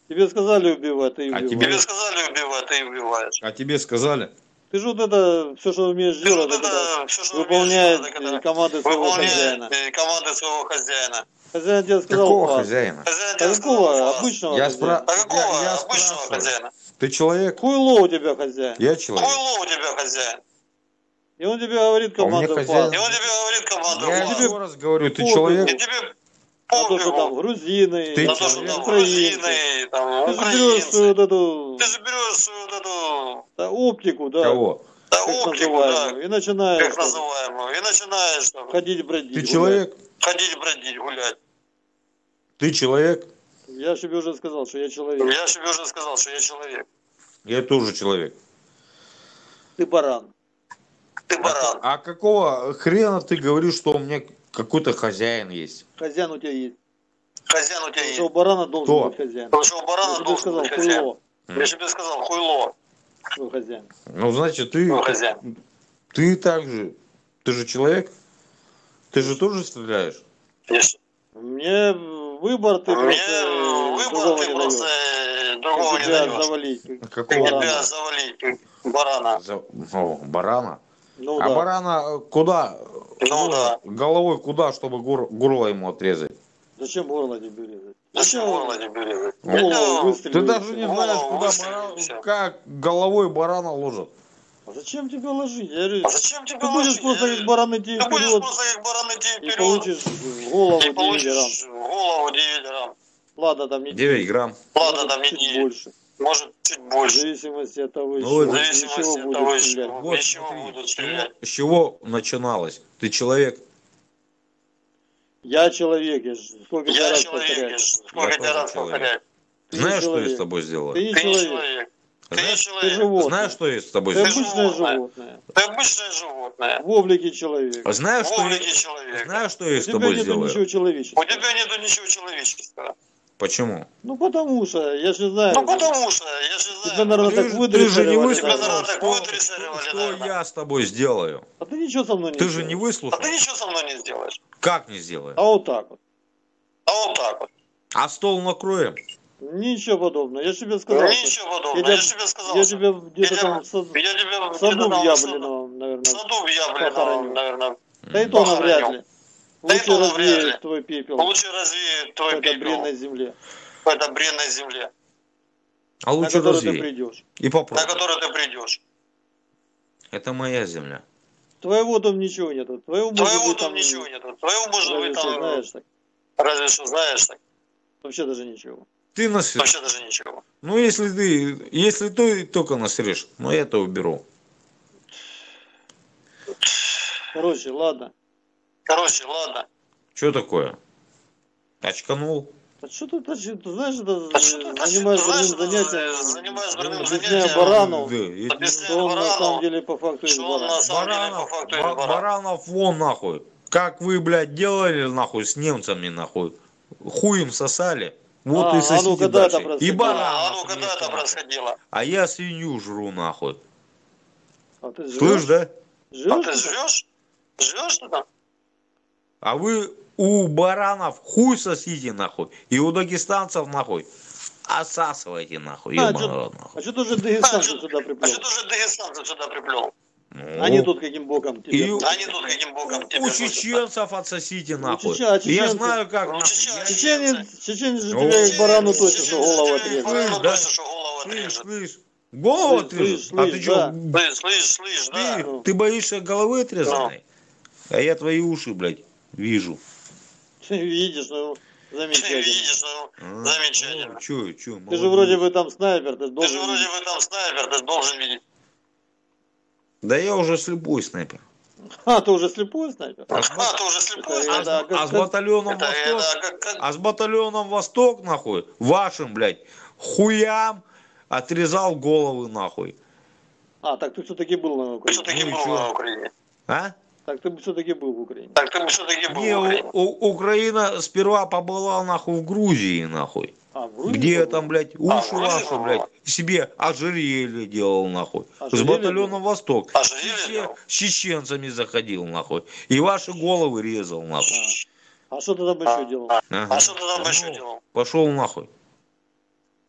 [SPEAKER 3] Тебе сказали убивать, ты
[SPEAKER 2] А
[SPEAKER 3] убиваешь.
[SPEAKER 2] тебе-
[SPEAKER 4] Тебе сказали убивать, ты убиваешь.
[SPEAKER 2] А тебе сказали?
[SPEAKER 3] Ты же вот это, все, что умеешь
[SPEAKER 4] Ты вот
[SPEAKER 3] делать, это
[SPEAKER 4] это, все, что
[SPEAKER 3] выполняет
[SPEAKER 4] умеешь
[SPEAKER 3] э,
[SPEAKER 4] делать, это
[SPEAKER 3] команды своего
[SPEAKER 4] выполняет
[SPEAKER 3] хозяина.
[SPEAKER 4] э, команды своего хозяина.
[SPEAKER 3] Хозяин тебе сказал
[SPEAKER 2] Какого
[SPEAKER 3] фразу.
[SPEAKER 2] хозяина?
[SPEAKER 4] Хозяин
[SPEAKER 3] А
[SPEAKER 4] тебе сказал
[SPEAKER 3] какого
[SPEAKER 4] фразу.
[SPEAKER 3] обычного
[SPEAKER 2] Я
[SPEAKER 3] хозяина?
[SPEAKER 2] спра-
[SPEAKER 4] А какого
[SPEAKER 2] Я- я
[SPEAKER 4] обычного
[SPEAKER 2] спрашиваю.
[SPEAKER 4] хозяина?
[SPEAKER 2] Ты человек?
[SPEAKER 3] Хуйло у тебя хозяин.
[SPEAKER 2] Я человек.
[SPEAKER 4] Хуйло у тебя хозяин.
[SPEAKER 3] И он тебе говорит
[SPEAKER 2] А у меня
[SPEAKER 3] команду
[SPEAKER 2] хозяин-
[SPEAKER 4] И
[SPEAKER 3] фразу.
[SPEAKER 4] он тебе говорит команду
[SPEAKER 2] Я
[SPEAKER 4] фразу.
[SPEAKER 2] еще раз говорю, ты
[SPEAKER 3] Пофигу.
[SPEAKER 2] человек?
[SPEAKER 4] И тебе
[SPEAKER 3] На то, что там
[SPEAKER 4] пофигу
[SPEAKER 3] грузины,
[SPEAKER 2] Ты
[SPEAKER 4] на то, что там
[SPEAKER 3] украинцы.
[SPEAKER 4] грузины, там
[SPEAKER 3] Ты же берешь свою
[SPEAKER 4] украинцы.
[SPEAKER 3] вот эту
[SPEAKER 4] Ты же берешь свою вот эту
[SPEAKER 3] да, оптику, да,
[SPEAKER 2] Кого?
[SPEAKER 4] да,
[SPEAKER 3] как
[SPEAKER 4] оптику,
[SPEAKER 3] называемую,
[SPEAKER 4] да,
[SPEAKER 3] и начинаешь
[SPEAKER 4] как называемую, и начинаешь там
[SPEAKER 3] ходить бродить.
[SPEAKER 2] Ты
[SPEAKER 3] гулять.
[SPEAKER 2] человек?
[SPEAKER 4] ходить, бродить, гулять.
[SPEAKER 2] Ты человек?
[SPEAKER 3] Я тебе уже сказал, что я человек.
[SPEAKER 4] Я тебе уже сказал, что я человек.
[SPEAKER 2] Я тоже человек.
[SPEAKER 3] Ты баран.
[SPEAKER 4] Ты баран.
[SPEAKER 2] А какого хрена ты говоришь, что у меня какой-то хозяин есть?
[SPEAKER 3] Хозяин у тебя есть.
[SPEAKER 4] Хозяин у тебя
[SPEAKER 3] Потому
[SPEAKER 4] есть.
[SPEAKER 3] что у барана должен
[SPEAKER 2] Кто?
[SPEAKER 3] быть хозяин.
[SPEAKER 4] Потому что у
[SPEAKER 3] Я
[SPEAKER 4] барана
[SPEAKER 3] тебе
[SPEAKER 4] должен
[SPEAKER 3] сказал,
[SPEAKER 4] быть хозяин.
[SPEAKER 3] хуйло,
[SPEAKER 4] Я тебе сказал, хуйло,
[SPEAKER 3] твой хозяин.
[SPEAKER 2] Ну, значит, ты,
[SPEAKER 4] твой хозяин.
[SPEAKER 2] ты так же. Ты же человек? Ты же тоже стреляешь?
[SPEAKER 4] Yes.
[SPEAKER 3] Мне выбор ты
[SPEAKER 4] Мне
[SPEAKER 3] просто
[SPEAKER 4] выбор
[SPEAKER 3] другого
[SPEAKER 4] ты
[SPEAKER 3] не
[SPEAKER 4] просто
[SPEAKER 3] даешь.
[SPEAKER 4] э, другого не
[SPEAKER 3] Тебя
[SPEAKER 4] даешь.
[SPEAKER 3] завалить. как
[SPEAKER 2] Какого
[SPEAKER 4] Как
[SPEAKER 3] барана.
[SPEAKER 4] тебя завалить, как барана.
[SPEAKER 2] За- О, барана?
[SPEAKER 3] Ну
[SPEAKER 2] А
[SPEAKER 3] да.
[SPEAKER 2] барана куда?
[SPEAKER 4] Ну да.
[SPEAKER 2] Головой куда, чтобы гор- горло ему отрезать?
[SPEAKER 3] Зачем горло тебе резать?
[SPEAKER 4] Зачем горло тебе резать?
[SPEAKER 3] Голову
[SPEAKER 4] Ну,
[SPEAKER 3] выстрелил.
[SPEAKER 2] Ты
[SPEAKER 3] и
[SPEAKER 2] даже
[SPEAKER 3] всё.
[SPEAKER 2] не
[SPEAKER 4] Голову
[SPEAKER 2] знаешь, куда
[SPEAKER 4] выстрелил,
[SPEAKER 2] баран-
[SPEAKER 4] и всё.
[SPEAKER 2] как головой барана ложат.
[SPEAKER 3] А зачем тебя ложить? Я говорю,
[SPEAKER 4] А зачем тебе
[SPEAKER 3] ты будешь
[SPEAKER 4] ложить?
[SPEAKER 3] просто
[SPEAKER 4] Я-
[SPEAKER 3] как баран идти
[SPEAKER 4] Ты будешь
[SPEAKER 3] вперед
[SPEAKER 4] просто как баран идти
[SPEAKER 3] и
[SPEAKER 4] вперед.
[SPEAKER 3] получишь в голову
[SPEAKER 4] И
[SPEAKER 3] девять грамм.
[SPEAKER 4] получишь в голову девять грамм.
[SPEAKER 3] Ладно, там не
[SPEAKER 2] девять грамм.
[SPEAKER 4] Ладно,
[SPEAKER 3] может,
[SPEAKER 4] там не
[SPEAKER 3] чуть
[SPEAKER 4] девять.
[SPEAKER 3] больше.
[SPEAKER 4] Может, чуть
[SPEAKER 3] В
[SPEAKER 4] больше.
[SPEAKER 3] зависимости от того,
[SPEAKER 2] Ну,
[SPEAKER 3] из
[SPEAKER 2] в
[SPEAKER 3] чего, из
[SPEAKER 4] зависимости
[SPEAKER 3] чего
[SPEAKER 4] от
[SPEAKER 3] будут
[SPEAKER 4] того, из
[SPEAKER 3] стрелять.
[SPEAKER 4] чего.
[SPEAKER 2] Вот,
[SPEAKER 4] Из чего
[SPEAKER 2] смотри,
[SPEAKER 4] будут
[SPEAKER 2] с чего-
[SPEAKER 4] стрелять?
[SPEAKER 2] С чего начиналось? Ты человек?
[SPEAKER 3] Я человек, я ж сколько тебе
[SPEAKER 4] Я
[SPEAKER 3] раз
[SPEAKER 4] человек, я
[SPEAKER 3] повторяю.
[SPEAKER 4] ж сколько
[SPEAKER 2] Я
[SPEAKER 4] тебе
[SPEAKER 2] тоже
[SPEAKER 4] раз
[SPEAKER 2] человек.
[SPEAKER 4] повторяю.
[SPEAKER 3] Ты не
[SPEAKER 2] Знаешь, что я
[SPEAKER 3] человек.
[SPEAKER 2] с тобой сделаю?
[SPEAKER 3] Ты не
[SPEAKER 4] Ты не
[SPEAKER 3] человек,
[SPEAKER 4] человек. Ты не
[SPEAKER 2] Знаешь,
[SPEAKER 3] ты
[SPEAKER 4] человек.
[SPEAKER 3] животное.
[SPEAKER 2] Знаешь, что я с тобой
[SPEAKER 3] Ты
[SPEAKER 4] Ты
[SPEAKER 2] сделаю?
[SPEAKER 3] обычное
[SPEAKER 4] животное.
[SPEAKER 3] животное.
[SPEAKER 4] Ты обычное животное.
[SPEAKER 3] В облике человека.
[SPEAKER 2] Знаешь,
[SPEAKER 4] В
[SPEAKER 2] что
[SPEAKER 4] облике
[SPEAKER 2] я...
[SPEAKER 4] человека.
[SPEAKER 2] Знаешь, что
[SPEAKER 3] У
[SPEAKER 2] я с
[SPEAKER 3] тебя
[SPEAKER 2] тобой
[SPEAKER 3] нету
[SPEAKER 2] сделаю?
[SPEAKER 3] ничего
[SPEAKER 4] У
[SPEAKER 3] человеческого.
[SPEAKER 4] тебя нету ничего человеческого.
[SPEAKER 2] Почему?
[SPEAKER 3] Ну потому что, я же знаю.
[SPEAKER 4] Ну потому что, я же
[SPEAKER 3] Тебя,
[SPEAKER 4] знаю.
[SPEAKER 3] наверное,
[SPEAKER 2] Ты,
[SPEAKER 3] так
[SPEAKER 2] же- ты же не
[SPEAKER 3] выдрессировали.
[SPEAKER 4] Тебя,
[SPEAKER 2] выслушал,
[SPEAKER 4] наверное, так
[SPEAKER 2] что,
[SPEAKER 4] выдрессировали,
[SPEAKER 2] что
[SPEAKER 4] наверное.
[SPEAKER 2] я с тобой сделаю.
[SPEAKER 3] А ты ничего со мной не
[SPEAKER 2] Ты же не
[SPEAKER 3] сделаешь.
[SPEAKER 4] А
[SPEAKER 2] выслушал?
[SPEAKER 4] ты ничего со мной не сделаешь.
[SPEAKER 2] Как не сделаю?
[SPEAKER 3] А вот так вот.
[SPEAKER 4] А вот так вот.
[SPEAKER 2] А стол накроем?
[SPEAKER 3] Ничего подобного. Я же тебе сказал. что
[SPEAKER 4] Ничего подобного.
[SPEAKER 3] я
[SPEAKER 4] Я
[SPEAKER 3] тебя-
[SPEAKER 4] же тебе сказал,
[SPEAKER 3] Я
[SPEAKER 4] что
[SPEAKER 3] тебя где-то
[SPEAKER 4] я
[SPEAKER 3] там в
[SPEAKER 4] тебя-
[SPEAKER 3] сад-
[SPEAKER 4] я тебя
[SPEAKER 3] в
[SPEAKER 4] где-то
[SPEAKER 3] саду в
[SPEAKER 4] там в
[SPEAKER 3] Яблиновом, наверное.
[SPEAKER 4] саду в Яблиновом,
[SPEAKER 3] похороню.
[SPEAKER 4] наверное.
[SPEAKER 3] Да и то навряд ли.
[SPEAKER 4] Да и
[SPEAKER 3] Лучше
[SPEAKER 4] то навряд ли.
[SPEAKER 3] развеет твой пепел
[SPEAKER 4] Лучше развеет
[SPEAKER 3] в
[SPEAKER 4] твой
[SPEAKER 3] этой
[SPEAKER 4] пепел
[SPEAKER 3] бренной земле,
[SPEAKER 4] в этой бренной земле,
[SPEAKER 2] А
[SPEAKER 3] на
[SPEAKER 2] лучше
[SPEAKER 3] которую ты
[SPEAKER 2] развей.
[SPEAKER 3] придешь.
[SPEAKER 2] И
[SPEAKER 4] на
[SPEAKER 2] попробуй.
[SPEAKER 4] которую ты придешь.
[SPEAKER 2] Это моя земля.
[SPEAKER 3] Твоего там ничего нету. Твоего, может
[SPEAKER 4] Твоего
[SPEAKER 3] быть,
[SPEAKER 4] там ничего нету. Твоего, может
[SPEAKER 3] разве
[SPEAKER 4] быть,
[SPEAKER 3] что
[SPEAKER 4] там,
[SPEAKER 3] знаешь, так.
[SPEAKER 4] разве что знаешь, так.
[SPEAKER 3] Вообще даже ничего.
[SPEAKER 2] Ты насрешь.
[SPEAKER 4] Вообще даже ничего.
[SPEAKER 2] Ну, если ты, если ты только насрешь, но я это уберу.
[SPEAKER 3] Короче, ладно.
[SPEAKER 4] Короче, ладно.
[SPEAKER 2] Что такое? Очканул?
[SPEAKER 3] А что ты, ты, ты знаешь, это
[SPEAKER 4] А что ты,
[SPEAKER 3] занимаешь
[SPEAKER 4] знаешь,
[SPEAKER 3] дурным занятием,
[SPEAKER 4] занимаешь дурным
[SPEAKER 3] объясняя
[SPEAKER 4] занятием,
[SPEAKER 3] барану,
[SPEAKER 2] Да, я-
[SPEAKER 4] объясняя
[SPEAKER 3] что он на
[SPEAKER 4] барану,
[SPEAKER 3] самом деле по факту из
[SPEAKER 4] что он на
[SPEAKER 3] барана.
[SPEAKER 4] самом деле по
[SPEAKER 2] Баранов,
[SPEAKER 4] факту из
[SPEAKER 2] ба-
[SPEAKER 4] барана.
[SPEAKER 2] баранов вон нахуй. Как вы, блядь, делали нахуй с немцами нахуй? Хуем сосали. Вот
[SPEAKER 3] А,
[SPEAKER 2] и
[SPEAKER 3] а
[SPEAKER 2] сосите
[SPEAKER 3] ну, когда это
[SPEAKER 2] дальше. И
[SPEAKER 3] происходило?
[SPEAKER 2] баранов.
[SPEAKER 4] А ну, когда
[SPEAKER 2] вместе,
[SPEAKER 4] это
[SPEAKER 2] нахуй.
[SPEAKER 4] происходило?
[SPEAKER 2] А я свинью жру нахуй.
[SPEAKER 3] А ты
[SPEAKER 2] Слышь,
[SPEAKER 3] живешь?
[SPEAKER 2] да?
[SPEAKER 4] А
[SPEAKER 3] Живешь?
[SPEAKER 4] ты живешь? Живешь ты там?
[SPEAKER 2] А вы у баранов хуй сосите нахуй. И у дагестанцев нахуй. Осасывайте нахуй.
[SPEAKER 3] А,
[SPEAKER 2] ебаный
[SPEAKER 3] чё-
[SPEAKER 2] рот, нахуй.
[SPEAKER 3] А что ты уже
[SPEAKER 4] А
[SPEAKER 3] дагестанцев
[SPEAKER 4] что
[SPEAKER 3] сюда
[SPEAKER 4] а
[SPEAKER 3] приплел?
[SPEAKER 4] что ты же дагестанцев сюда приплел?
[SPEAKER 2] Ну,
[SPEAKER 3] Они тут каким боком тебе?
[SPEAKER 2] И-
[SPEAKER 3] тут?
[SPEAKER 4] Они тут каким боком тебе
[SPEAKER 2] у
[SPEAKER 4] тут?
[SPEAKER 2] чеченцев отсосите нахуй.
[SPEAKER 3] чечен- а
[SPEAKER 2] Я
[SPEAKER 3] чеченцы?
[SPEAKER 2] знаю как
[SPEAKER 4] Ну,
[SPEAKER 2] нахуй.
[SPEAKER 4] чечен-
[SPEAKER 2] Я-
[SPEAKER 3] Чеченец, чеченец же
[SPEAKER 2] Ну,
[SPEAKER 3] тебя как барану
[SPEAKER 4] Чеченец,
[SPEAKER 3] точно, что голову
[SPEAKER 4] чеченец,
[SPEAKER 3] отрезал.
[SPEAKER 4] барану
[SPEAKER 2] Слышь, да?
[SPEAKER 4] точно, что голову
[SPEAKER 2] Слышь,
[SPEAKER 4] отрежет.
[SPEAKER 2] слышь. Голову
[SPEAKER 3] Слышь,
[SPEAKER 2] отрежешь?
[SPEAKER 3] слышь,
[SPEAKER 2] А ты
[SPEAKER 3] слышь,
[SPEAKER 2] что,
[SPEAKER 3] да.
[SPEAKER 4] Слышь, слышь, слышь, да.
[SPEAKER 2] ты,
[SPEAKER 3] Ну.
[SPEAKER 2] ты боишься головы отрезанной? А я твои уши, блядь, вижу.
[SPEAKER 3] Ты видишь, ну,
[SPEAKER 4] Ты
[SPEAKER 3] замечательно.
[SPEAKER 4] видишь, ну,
[SPEAKER 2] А,
[SPEAKER 4] замечательно.
[SPEAKER 2] ну, чё, чё,
[SPEAKER 3] Ты же
[SPEAKER 2] молодец.
[SPEAKER 3] вроде бы там снайпер, ты же
[SPEAKER 4] Ты
[SPEAKER 3] должен...
[SPEAKER 4] же вроде бы там снайпер, ты должен видеть.
[SPEAKER 2] Да я уже слепой снайпер.
[SPEAKER 3] А, ты уже слепой снайпер?
[SPEAKER 4] А, ты уже слепой
[SPEAKER 3] Это-
[SPEAKER 4] снайпер?
[SPEAKER 3] это-
[SPEAKER 2] А,
[SPEAKER 3] как-
[SPEAKER 2] а с
[SPEAKER 3] как-
[SPEAKER 2] батальоном
[SPEAKER 4] Это,
[SPEAKER 2] Восток,
[SPEAKER 4] это, как, как,
[SPEAKER 2] а с батальоном Восток, нахуй, вашим, блядь, хуям отрезал головы, нахуй.
[SPEAKER 3] А, так ты все-таки был на
[SPEAKER 4] ты
[SPEAKER 3] Украине.
[SPEAKER 4] все-таки
[SPEAKER 2] Ну и
[SPEAKER 4] был
[SPEAKER 2] чё?
[SPEAKER 4] на Украине.
[SPEAKER 2] А?
[SPEAKER 3] Так ты все-таки был в Украине.
[SPEAKER 4] Так ты все-таки был
[SPEAKER 2] Не,
[SPEAKER 4] в
[SPEAKER 2] у-
[SPEAKER 4] Украине.
[SPEAKER 2] у- Украина сперва побыла, нахуй, в Грузии, нахуй.
[SPEAKER 3] А, в Грузии
[SPEAKER 2] Где я
[SPEAKER 3] был?
[SPEAKER 2] там, блядь,
[SPEAKER 4] А,
[SPEAKER 2] уши
[SPEAKER 4] в Грузии
[SPEAKER 2] ваши,
[SPEAKER 4] была?
[SPEAKER 2] блядь, себе ожерелье делал, нахуй. С
[SPEAKER 3] Ожерелье
[SPEAKER 2] батальоном Восток.
[SPEAKER 4] Ожерелье
[SPEAKER 2] С че-
[SPEAKER 4] делал?
[SPEAKER 2] С чеченцами заходил, нахуй. И ваши головы резал, нахуй.
[SPEAKER 3] А что ты там еще делал?
[SPEAKER 4] А,
[SPEAKER 2] Ага.
[SPEAKER 4] а что ты там
[SPEAKER 2] Ну,
[SPEAKER 4] еще делал?
[SPEAKER 2] Пошел нахуй.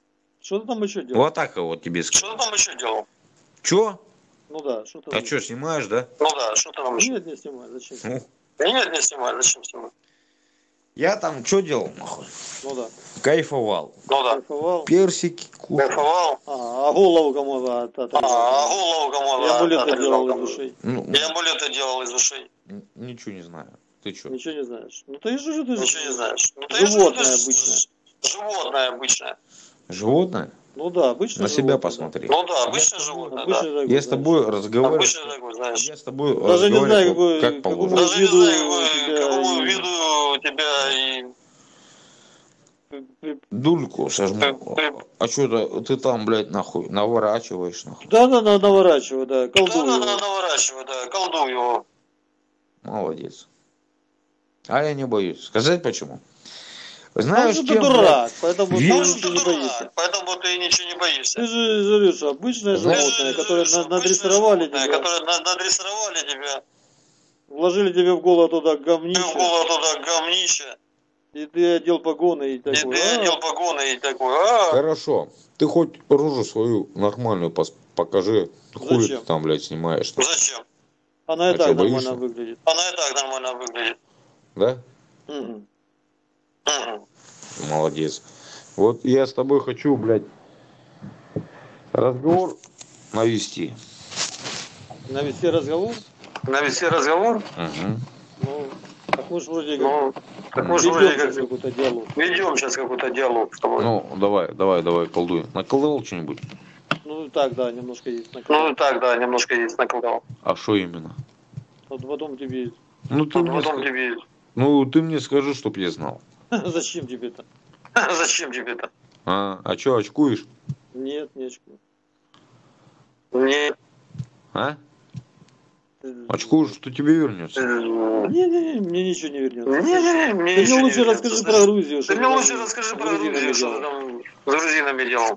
[SPEAKER 3] Что ты там еще делал?
[SPEAKER 2] Вот так вот тебе
[SPEAKER 4] Что
[SPEAKER 2] сказал.
[SPEAKER 4] ты там еще делал?
[SPEAKER 2] Чё?
[SPEAKER 3] Ну да, что ты
[SPEAKER 2] А что, снимаешь, да?
[SPEAKER 4] Ну да, что ты там еще?
[SPEAKER 3] Нет, не снимай, зачем?
[SPEAKER 2] Ну,
[SPEAKER 4] Нет, не снимай, зачем снимать?
[SPEAKER 2] я там что делал, нахуй?
[SPEAKER 3] Ну да.
[SPEAKER 2] Кайфовал.
[SPEAKER 4] Ну да.
[SPEAKER 3] Кайфовал.
[SPEAKER 2] Персики кушал.
[SPEAKER 4] Кайфовал.
[SPEAKER 3] А, а голову кому от-
[SPEAKER 4] А,
[SPEAKER 3] отрезал?
[SPEAKER 4] а голову кому
[SPEAKER 3] Я амулеты
[SPEAKER 4] отрезал
[SPEAKER 3] делал
[SPEAKER 4] там?
[SPEAKER 3] из ушей.
[SPEAKER 2] Ну,
[SPEAKER 4] Я амулеты делал из ушей.
[SPEAKER 2] н- ничего не знаю. Ты что?
[SPEAKER 3] Ничего не знаешь. Ну ты же, ты же.
[SPEAKER 4] Ничего не знаешь. Ну, ты
[SPEAKER 3] Животное
[SPEAKER 4] же-
[SPEAKER 3] обычное.
[SPEAKER 4] Животное обычное.
[SPEAKER 2] Животное?
[SPEAKER 3] Ну да, обычно.
[SPEAKER 2] На себя посмотри.
[SPEAKER 4] Ну да, обычное животное, да.
[SPEAKER 3] Обычно
[SPEAKER 2] Я с тобой разговариваю.
[SPEAKER 4] Обычное такое, знаешь.
[SPEAKER 2] Я с тобой
[SPEAKER 3] Даже не знаю,
[SPEAKER 2] разговариваю,
[SPEAKER 3] какой-
[SPEAKER 2] как
[SPEAKER 3] какому-
[SPEAKER 2] положено.
[SPEAKER 4] Даже не
[SPEAKER 3] виду
[SPEAKER 4] знаю, какой-
[SPEAKER 3] тебя
[SPEAKER 4] какому
[SPEAKER 3] и-
[SPEAKER 4] виду тебя и...
[SPEAKER 2] Дульку сожму. А что ты там, блядь, нахуй, наворачиваешь, нахуй?
[SPEAKER 3] Да, да, да, наворачиваю, да,
[SPEAKER 4] Да,
[SPEAKER 3] колдую.
[SPEAKER 4] да, да, наворачиваю, да, колдую его.
[SPEAKER 2] Молодец. А я не боюсь. Сказать почему?
[SPEAKER 3] Потому
[SPEAKER 2] Знаешь,
[SPEAKER 3] что ты
[SPEAKER 2] чем,
[SPEAKER 3] дурак, поэтому ты
[SPEAKER 2] Видишь,
[SPEAKER 4] Потому что
[SPEAKER 3] ничего
[SPEAKER 4] ты
[SPEAKER 3] не боишься.
[SPEAKER 4] дурак, поэтому ты ничего не боишься.
[SPEAKER 3] Ты же говоришь, что обычное
[SPEAKER 2] Знаешь,
[SPEAKER 3] животное, которое
[SPEAKER 4] Обычное
[SPEAKER 3] на- надрессировали
[SPEAKER 4] животное,
[SPEAKER 3] тебя,
[SPEAKER 4] Которое на- надрессировали тебя.
[SPEAKER 3] вложили тебе в голову туда
[SPEAKER 4] Ты в
[SPEAKER 3] говнище,
[SPEAKER 4] голову туда говнище.
[SPEAKER 3] и ты одел погоны и
[SPEAKER 4] И
[SPEAKER 3] такой,
[SPEAKER 4] ты
[SPEAKER 3] а,
[SPEAKER 4] одел погоны и такой, а,
[SPEAKER 2] Хорошо. Ты хоть рожу свою нормальную пос- покажи. Хули
[SPEAKER 3] Зачем?
[SPEAKER 2] ты там, блядь, снимаешь?
[SPEAKER 4] зачем?
[SPEAKER 3] она и
[SPEAKER 2] А
[SPEAKER 3] так
[SPEAKER 2] чё,
[SPEAKER 3] нормально
[SPEAKER 2] боишься?
[SPEAKER 3] выглядит.
[SPEAKER 4] Она и так нормально выглядит.
[SPEAKER 2] Да?
[SPEAKER 3] Мгм.
[SPEAKER 4] Мгм.
[SPEAKER 2] Молодец. Вот я с тобой хочу, блядь, разговор навести.
[SPEAKER 3] Навести разговор,
[SPEAKER 4] Навести разговор?
[SPEAKER 2] Угу.
[SPEAKER 3] ну, так мы же вроде как
[SPEAKER 4] Ну, так мы же
[SPEAKER 3] ведем
[SPEAKER 4] вроде
[SPEAKER 3] сейчас
[SPEAKER 4] как
[SPEAKER 3] какой-то диалог.
[SPEAKER 4] ведем сейчас какой-то диалог с тобой.
[SPEAKER 2] Ну, давай, давай, давай, колдуй. Наколдовал что-нибудь?
[SPEAKER 3] Ну так, да, немножко есть
[SPEAKER 4] Ну
[SPEAKER 3] накал.
[SPEAKER 4] и так, да, немножко есть наколдовал.
[SPEAKER 2] А что именно?
[SPEAKER 3] Вот потом тебе,
[SPEAKER 2] Ну ты,
[SPEAKER 4] Вот
[SPEAKER 2] мне,
[SPEAKER 4] потом
[SPEAKER 2] ска-
[SPEAKER 4] тебе...
[SPEAKER 2] ну, ты мне скажи, чтоб я знал.
[SPEAKER 3] зачем тебе-то?
[SPEAKER 4] Зачем тебе это?
[SPEAKER 2] А, а что, очкуешь?
[SPEAKER 3] Нет, не очкую.
[SPEAKER 4] Не...
[SPEAKER 2] А?
[SPEAKER 3] Ты-
[SPEAKER 2] Очкуешь, что тебе вернется?
[SPEAKER 3] Не-не-не, мне ничего не вернется.
[SPEAKER 4] Не-не-не, мне
[SPEAKER 3] Ты
[SPEAKER 4] ничего
[SPEAKER 3] мне
[SPEAKER 4] не
[SPEAKER 3] лучше
[SPEAKER 4] вернется.
[SPEAKER 3] расскажи про Грузию.
[SPEAKER 4] Ты
[SPEAKER 3] что
[SPEAKER 4] мне
[SPEAKER 3] там
[SPEAKER 4] лучше расскажи
[SPEAKER 3] с
[SPEAKER 4] про
[SPEAKER 3] грузинами
[SPEAKER 4] Грузию, что ты
[SPEAKER 3] делал.
[SPEAKER 4] там с грузинами делал.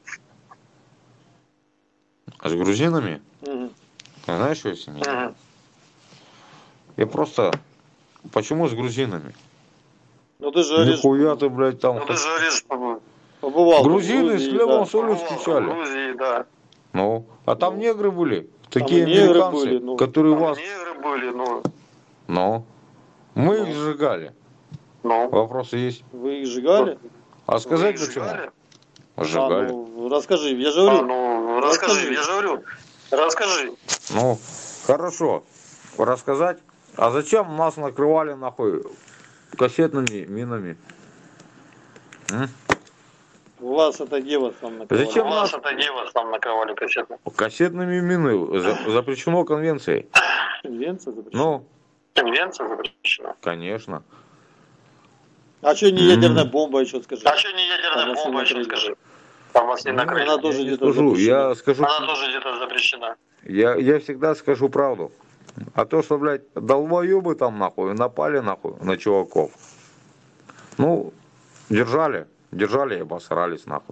[SPEAKER 2] А с грузинами?
[SPEAKER 3] Мгм.
[SPEAKER 2] А знаешь, что я с ними?
[SPEAKER 4] Мгм.
[SPEAKER 2] Я просто... Почему с грузинами?
[SPEAKER 3] Ну ты же говоришь,
[SPEAKER 2] Нихуя ты, блядь, там...
[SPEAKER 4] Ну ты же говоришь, побывал
[SPEAKER 3] побывал. в
[SPEAKER 2] Грузины с
[SPEAKER 3] Грузии,
[SPEAKER 2] хлебом
[SPEAKER 3] да.
[SPEAKER 2] солью
[SPEAKER 4] в
[SPEAKER 2] встречали.
[SPEAKER 4] Грузии, да.
[SPEAKER 2] Ну, а там
[SPEAKER 3] Ну.
[SPEAKER 2] негры были. Такие
[SPEAKER 3] и негры
[SPEAKER 2] американцы,
[SPEAKER 3] были, ну.
[SPEAKER 2] которые
[SPEAKER 4] Там
[SPEAKER 2] вас...
[SPEAKER 4] негры были, ну,
[SPEAKER 2] Ну, мы
[SPEAKER 3] Ну.
[SPEAKER 2] их сжигали.
[SPEAKER 4] ну.
[SPEAKER 2] Вопросы есть?
[SPEAKER 3] Вы их сжигали?
[SPEAKER 2] А сказать
[SPEAKER 4] Вы их
[SPEAKER 2] почему?
[SPEAKER 4] сжигали?
[SPEAKER 2] Сжигали.
[SPEAKER 3] А, ну, расскажи, я же
[SPEAKER 4] А,
[SPEAKER 3] говорю.
[SPEAKER 4] ну, расскажи,
[SPEAKER 3] расскажи.
[SPEAKER 4] я же говорю, расскажи.
[SPEAKER 2] Ну, хорошо. Рассказать. А зачем нас накрывали, нахуй, кассетными минами? М?
[SPEAKER 3] Вас это где вас там накрывали?
[SPEAKER 2] Зачем?
[SPEAKER 4] У вас это где вас там накрывали кассетно?
[SPEAKER 2] Кассетными мины за- запрещено конвенцией.
[SPEAKER 3] Конвенция запрещена?
[SPEAKER 2] Ну,
[SPEAKER 4] Конвенция запрещена.
[SPEAKER 2] конечно.
[SPEAKER 3] А что не
[SPEAKER 2] М.
[SPEAKER 3] ядерная бомба, еще скажи?
[SPEAKER 4] А что не
[SPEAKER 3] Там
[SPEAKER 4] ядерная
[SPEAKER 3] вас не
[SPEAKER 4] бомба, еще
[SPEAKER 3] накрыли.
[SPEAKER 4] скажи? Там вас не
[SPEAKER 2] Ну,
[SPEAKER 4] накрыли.
[SPEAKER 3] Она тоже
[SPEAKER 2] Я не
[SPEAKER 3] где-то
[SPEAKER 2] скажу,
[SPEAKER 3] запрещена.
[SPEAKER 2] я скажу,
[SPEAKER 4] Она тоже где-то запрещена.
[SPEAKER 2] я, я всегда скажу правду. А то, что, блядь, долбоебы там, нахуй, напали, нахуй, на чуваков. Ну, держали, держали и обосрались, нахуй.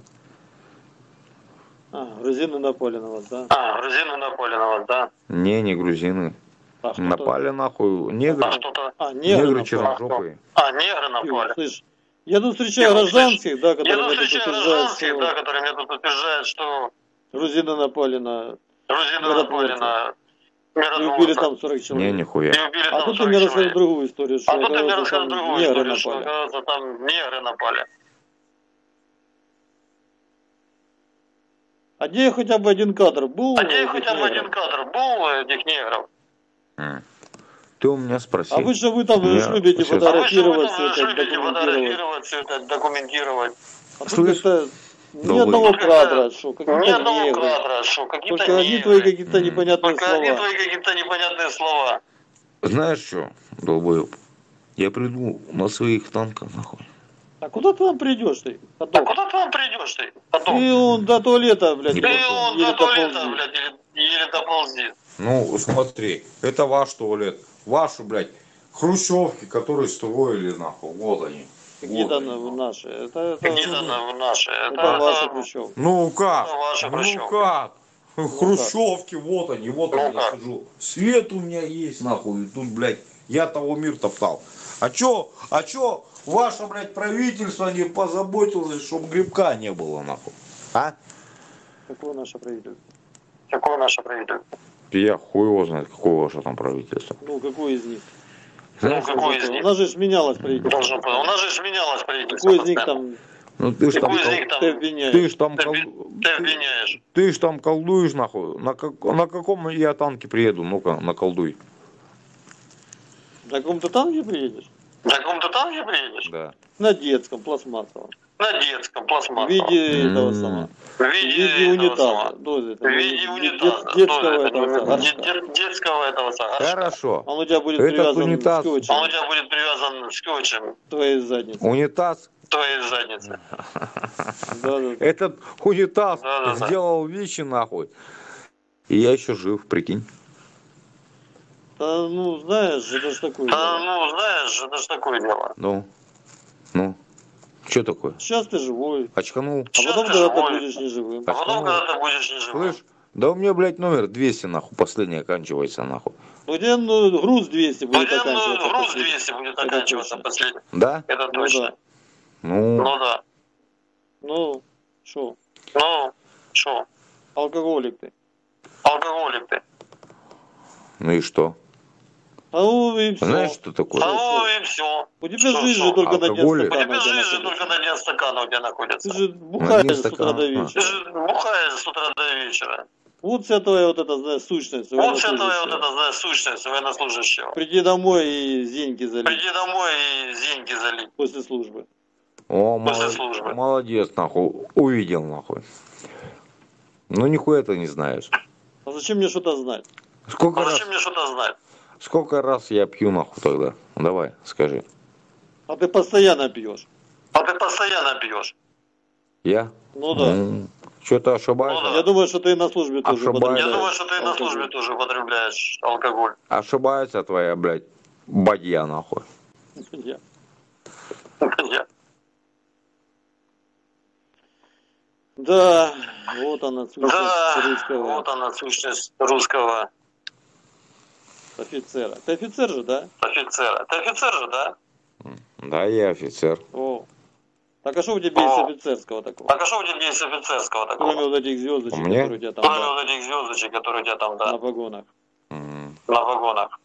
[SPEAKER 3] А, грузины напали на вас, да?
[SPEAKER 4] А, грузины напали на вас, да?
[SPEAKER 2] Не, не грузины.
[SPEAKER 3] А, кто-то-
[SPEAKER 2] Напали, нахуй, негры.
[SPEAKER 4] А что-то...
[SPEAKER 3] А, негры
[SPEAKER 2] Негры
[SPEAKER 3] напали.
[SPEAKER 2] черножопые.
[SPEAKER 4] А, негры
[SPEAKER 3] Ё,
[SPEAKER 4] напали.
[SPEAKER 3] Слышь, я тут встречаю
[SPEAKER 4] Я тут
[SPEAKER 3] гражданских, да,
[SPEAKER 4] Я
[SPEAKER 3] которые
[SPEAKER 4] тут
[SPEAKER 3] мне тут
[SPEAKER 4] встречаю
[SPEAKER 3] утверждают,
[SPEAKER 4] гражданских,
[SPEAKER 3] что
[SPEAKER 4] да, которые мне тут утверждают, что
[SPEAKER 3] грузины напали на...
[SPEAKER 4] грузины
[SPEAKER 3] Миротворцы.
[SPEAKER 4] напали на
[SPEAKER 3] И убили
[SPEAKER 4] миротворца.
[SPEAKER 3] там сорок
[SPEAKER 2] Не,
[SPEAKER 3] человек.
[SPEAKER 2] нихуя.
[SPEAKER 4] И убили
[SPEAKER 3] А
[SPEAKER 4] там
[SPEAKER 3] тут ты
[SPEAKER 4] сорок
[SPEAKER 3] мне рассказываешь
[SPEAKER 4] человек.
[SPEAKER 3] другую историю, что
[SPEAKER 4] А тут ты мне
[SPEAKER 3] оказывается,
[SPEAKER 4] рассказываешь
[SPEAKER 3] там
[SPEAKER 4] другую
[SPEAKER 3] негры
[SPEAKER 4] историю, что,
[SPEAKER 3] напали.
[SPEAKER 4] оказывается, там негры напали.
[SPEAKER 3] А где хотя бы один кадр был?
[SPEAKER 4] А где
[SPEAKER 3] этих
[SPEAKER 4] хотя бы
[SPEAKER 3] негров?
[SPEAKER 4] один кадр был этих негров?
[SPEAKER 2] М. Ты у меня спроси.
[SPEAKER 3] Обычно вы там
[SPEAKER 2] Я
[SPEAKER 3] же любите
[SPEAKER 2] сейчас-
[SPEAKER 3] фотографировать
[SPEAKER 4] Обычно вы
[SPEAKER 3] все
[SPEAKER 4] там
[SPEAKER 3] это,
[SPEAKER 4] любите
[SPEAKER 3] документировать.
[SPEAKER 4] фотографировать, все это документировать.
[SPEAKER 3] А тут
[SPEAKER 2] Слышь,
[SPEAKER 3] как-то ни
[SPEAKER 2] долбоёб.
[SPEAKER 3] одного
[SPEAKER 4] Тут
[SPEAKER 3] кадра,
[SPEAKER 4] как-то
[SPEAKER 3] что
[SPEAKER 4] Ни
[SPEAKER 3] какие-то
[SPEAKER 4] одного
[SPEAKER 3] негры.
[SPEAKER 4] кадра, что какие-то
[SPEAKER 3] Только одни
[SPEAKER 4] негры.
[SPEAKER 3] твои какие-то
[SPEAKER 2] М.
[SPEAKER 3] непонятные
[SPEAKER 4] Только одни
[SPEAKER 3] слова.
[SPEAKER 4] твои какие-то непонятные слова.
[SPEAKER 2] Знаешь что, долбоеб? Я приду на своих танках, нахуй.
[SPEAKER 3] А куда ты там придешь ты?
[SPEAKER 4] А
[SPEAKER 3] Потом.
[SPEAKER 4] куда ты там придешь ты? Потом.
[SPEAKER 3] Ты он до туалета, блядь,
[SPEAKER 2] Не
[SPEAKER 4] Ты
[SPEAKER 2] пошел.
[SPEAKER 4] он
[SPEAKER 3] еле
[SPEAKER 4] до туалета,
[SPEAKER 3] доползи.
[SPEAKER 4] блядь, еле, еле доползи.
[SPEAKER 2] Ну, смотри, это ваш туалет. Ваши, блядь, хрущевки, которые строили, нахуй. Вот они.
[SPEAKER 3] Какие-то
[SPEAKER 2] Вот они,
[SPEAKER 3] на-
[SPEAKER 2] нахуй.
[SPEAKER 3] наши. Это, это,
[SPEAKER 4] Какие-то
[SPEAKER 3] ну,
[SPEAKER 4] на- наши. Это,
[SPEAKER 3] это ваши
[SPEAKER 4] это-
[SPEAKER 3] хрущевки.
[SPEAKER 2] Ну как?
[SPEAKER 4] Это ваши
[SPEAKER 2] Ну
[SPEAKER 4] хрущевки.
[SPEAKER 2] как? Хрущевки, вот они, вот
[SPEAKER 4] Ну
[SPEAKER 2] они, я
[SPEAKER 4] как?
[SPEAKER 2] сижу. Свет у меня есть, нахуй, и тут, блядь, я того мир топтал. А чё, а чё ваше, блядь, правительство не позаботилось, чтобы грибка не было, нахуй? А?
[SPEAKER 3] Какое наше правительство?
[SPEAKER 4] Какое наше правительство?
[SPEAKER 2] Я хуй его знает, какое ваше там правительство.
[SPEAKER 3] Ну, какой из них?
[SPEAKER 4] Ну, какое из
[SPEAKER 3] У
[SPEAKER 4] них?
[SPEAKER 3] нас же ж менялось правительство.
[SPEAKER 4] Должно быть. У нас же менялось правительство.
[SPEAKER 3] Какой из них
[SPEAKER 4] постоянно.
[SPEAKER 3] там
[SPEAKER 2] Ну ты ж там,
[SPEAKER 4] Какой из
[SPEAKER 2] кол-
[SPEAKER 4] них там
[SPEAKER 3] ты обвиняешь?
[SPEAKER 2] ты ж там,
[SPEAKER 4] ты,
[SPEAKER 2] кол-
[SPEAKER 4] обви- ты обвиняешь?
[SPEAKER 2] ты ж там колдуешь нахуй. На, как... на каком я танке приеду? Ну-ка, наколдуй.
[SPEAKER 3] На каком-то танке приедешь?
[SPEAKER 4] На каком-то танке приедешь?
[SPEAKER 2] Да.
[SPEAKER 3] На детском, пластмассовом.
[SPEAKER 4] На детском,
[SPEAKER 3] В
[SPEAKER 4] пластмассовом.
[SPEAKER 3] виде
[SPEAKER 2] М.
[SPEAKER 3] этого самого.
[SPEAKER 4] В
[SPEAKER 3] В
[SPEAKER 4] виде,
[SPEAKER 3] виде
[SPEAKER 4] этого
[SPEAKER 3] унитаза.
[SPEAKER 4] самого.
[SPEAKER 3] Ну, это,
[SPEAKER 4] В виде
[SPEAKER 3] дет-
[SPEAKER 4] унитаза.
[SPEAKER 3] детского
[SPEAKER 4] Что это?
[SPEAKER 3] этого самого.
[SPEAKER 4] Де- де- Детского этого самого.
[SPEAKER 2] Хорошо.
[SPEAKER 3] Он у тебя будет
[SPEAKER 2] Этот
[SPEAKER 3] привязан
[SPEAKER 2] унитаз-
[SPEAKER 3] скотчем
[SPEAKER 4] Он у тебя будет привязан скотчем
[SPEAKER 3] к твоей заднице.
[SPEAKER 2] Унитаз.
[SPEAKER 4] к твоей заднице.
[SPEAKER 3] Да, да.
[SPEAKER 2] Этот унитаз
[SPEAKER 4] Да-да-да.
[SPEAKER 2] сделал вещи нахуй. И я еще жив, прикинь.
[SPEAKER 3] Да, ну, знаешь, это ж такое.
[SPEAKER 4] Да,
[SPEAKER 3] дело.
[SPEAKER 4] ну, знаешь, это ж такое дело.
[SPEAKER 2] Ну. Ну. Что такое?
[SPEAKER 3] Сейчас ты живой.
[SPEAKER 2] Очканул?
[SPEAKER 3] А
[SPEAKER 4] Сейчас
[SPEAKER 3] потом,
[SPEAKER 4] ты
[SPEAKER 3] когда ты
[SPEAKER 4] живой.
[SPEAKER 3] будешь неживым.
[SPEAKER 4] А потом,
[SPEAKER 2] Очканул?
[SPEAKER 4] когда ты будешь не живым.
[SPEAKER 2] Слышь? Да у меня, блядь, номер двести, нахуй, последний оканчивается, нахуй.
[SPEAKER 3] У тебя ну, груз двести будет
[SPEAKER 4] Пойдем,
[SPEAKER 3] оканчиваться.
[SPEAKER 4] ну, груз
[SPEAKER 3] последний.
[SPEAKER 4] двести будет
[SPEAKER 3] Это
[SPEAKER 4] оканчиваться
[SPEAKER 3] точно.
[SPEAKER 4] последний.
[SPEAKER 2] Да?
[SPEAKER 4] Это
[SPEAKER 3] Ну
[SPEAKER 4] точно.
[SPEAKER 3] да.
[SPEAKER 2] Ну,
[SPEAKER 4] Ну да.
[SPEAKER 3] Ну, что,
[SPEAKER 4] Ну, что?
[SPEAKER 3] алкоголик ты.
[SPEAKER 4] Алкоголик ты.
[SPEAKER 2] ну и что?
[SPEAKER 3] А ну и все.
[SPEAKER 2] Знаешь, что такое?
[SPEAKER 4] А ну и все.
[SPEAKER 3] У тебя
[SPEAKER 4] Что,
[SPEAKER 3] жизнь
[SPEAKER 4] что?
[SPEAKER 3] же только на дне
[SPEAKER 2] Алкоголик?
[SPEAKER 4] У
[SPEAKER 3] стакана.
[SPEAKER 4] тебя
[SPEAKER 3] у тебя
[SPEAKER 4] жизнь же
[SPEAKER 3] находится.
[SPEAKER 4] только на дне стакана у тебя находится.
[SPEAKER 3] Ты же
[SPEAKER 2] На
[SPEAKER 3] бухаешь
[SPEAKER 2] дне
[SPEAKER 3] с утра
[SPEAKER 2] стакана.
[SPEAKER 3] до
[SPEAKER 4] Ты
[SPEAKER 3] вечера.
[SPEAKER 4] же бухаешь с утра до вечера.
[SPEAKER 3] Вот вся твоя вот эта, знаешь, сущность.
[SPEAKER 4] Вот вся твоя вот
[SPEAKER 3] военнослужащего.
[SPEAKER 4] эта, знаешь, сущность военнослужащего.
[SPEAKER 3] Приди домой и деньги залить
[SPEAKER 4] Приди домой и деньги залить.
[SPEAKER 3] после службы.
[SPEAKER 2] О,
[SPEAKER 4] После
[SPEAKER 2] молод-
[SPEAKER 4] службы.
[SPEAKER 2] молодец, нахуй. Увидел, нахуй. Ну, нихуя ты не знаешь.
[SPEAKER 3] А зачем мне что-то знать?
[SPEAKER 2] Сколько
[SPEAKER 4] А
[SPEAKER 2] раз,
[SPEAKER 4] зачем мне что-то знать?
[SPEAKER 2] сколько раз я пью, нахуй, тогда? Давай, скажи.
[SPEAKER 3] А ты постоянно пьешь.
[SPEAKER 4] А ты постоянно пьешь.
[SPEAKER 2] Я?
[SPEAKER 3] Ну да.
[SPEAKER 2] Что-то ошибаюсь?
[SPEAKER 4] Ну да.
[SPEAKER 3] Я думаю, что ты на службе тоже
[SPEAKER 2] Ошибаюсь.
[SPEAKER 4] Я
[SPEAKER 3] употребляешь
[SPEAKER 4] думаю, что ты на
[SPEAKER 3] алкоголь.
[SPEAKER 4] службе тоже употребляешь алкоголь.
[SPEAKER 2] Ошибается твоя, блядь, бадья, нахуй.
[SPEAKER 3] Я.
[SPEAKER 4] Я.
[SPEAKER 3] Да, вот она, сущность
[SPEAKER 4] Да,
[SPEAKER 3] русского
[SPEAKER 4] вот она сущность русского
[SPEAKER 3] офицера. Ты офицер же, да?
[SPEAKER 4] офицера. Ты офицер же, да?
[SPEAKER 2] Да, я офицер.
[SPEAKER 3] О. Так а что у тебя есть
[SPEAKER 4] О.
[SPEAKER 3] офицерского такого?
[SPEAKER 4] Так а что у тебя есть офицерского
[SPEAKER 3] Кроме
[SPEAKER 4] такого?
[SPEAKER 3] вот этих звездочек,
[SPEAKER 2] У меня?
[SPEAKER 3] которые у тебя там
[SPEAKER 4] Кроме
[SPEAKER 3] да,
[SPEAKER 4] вот этих звездочек, которые у тебя там,
[SPEAKER 3] на
[SPEAKER 4] да,
[SPEAKER 3] погонах.
[SPEAKER 2] М.
[SPEAKER 4] на вагонах.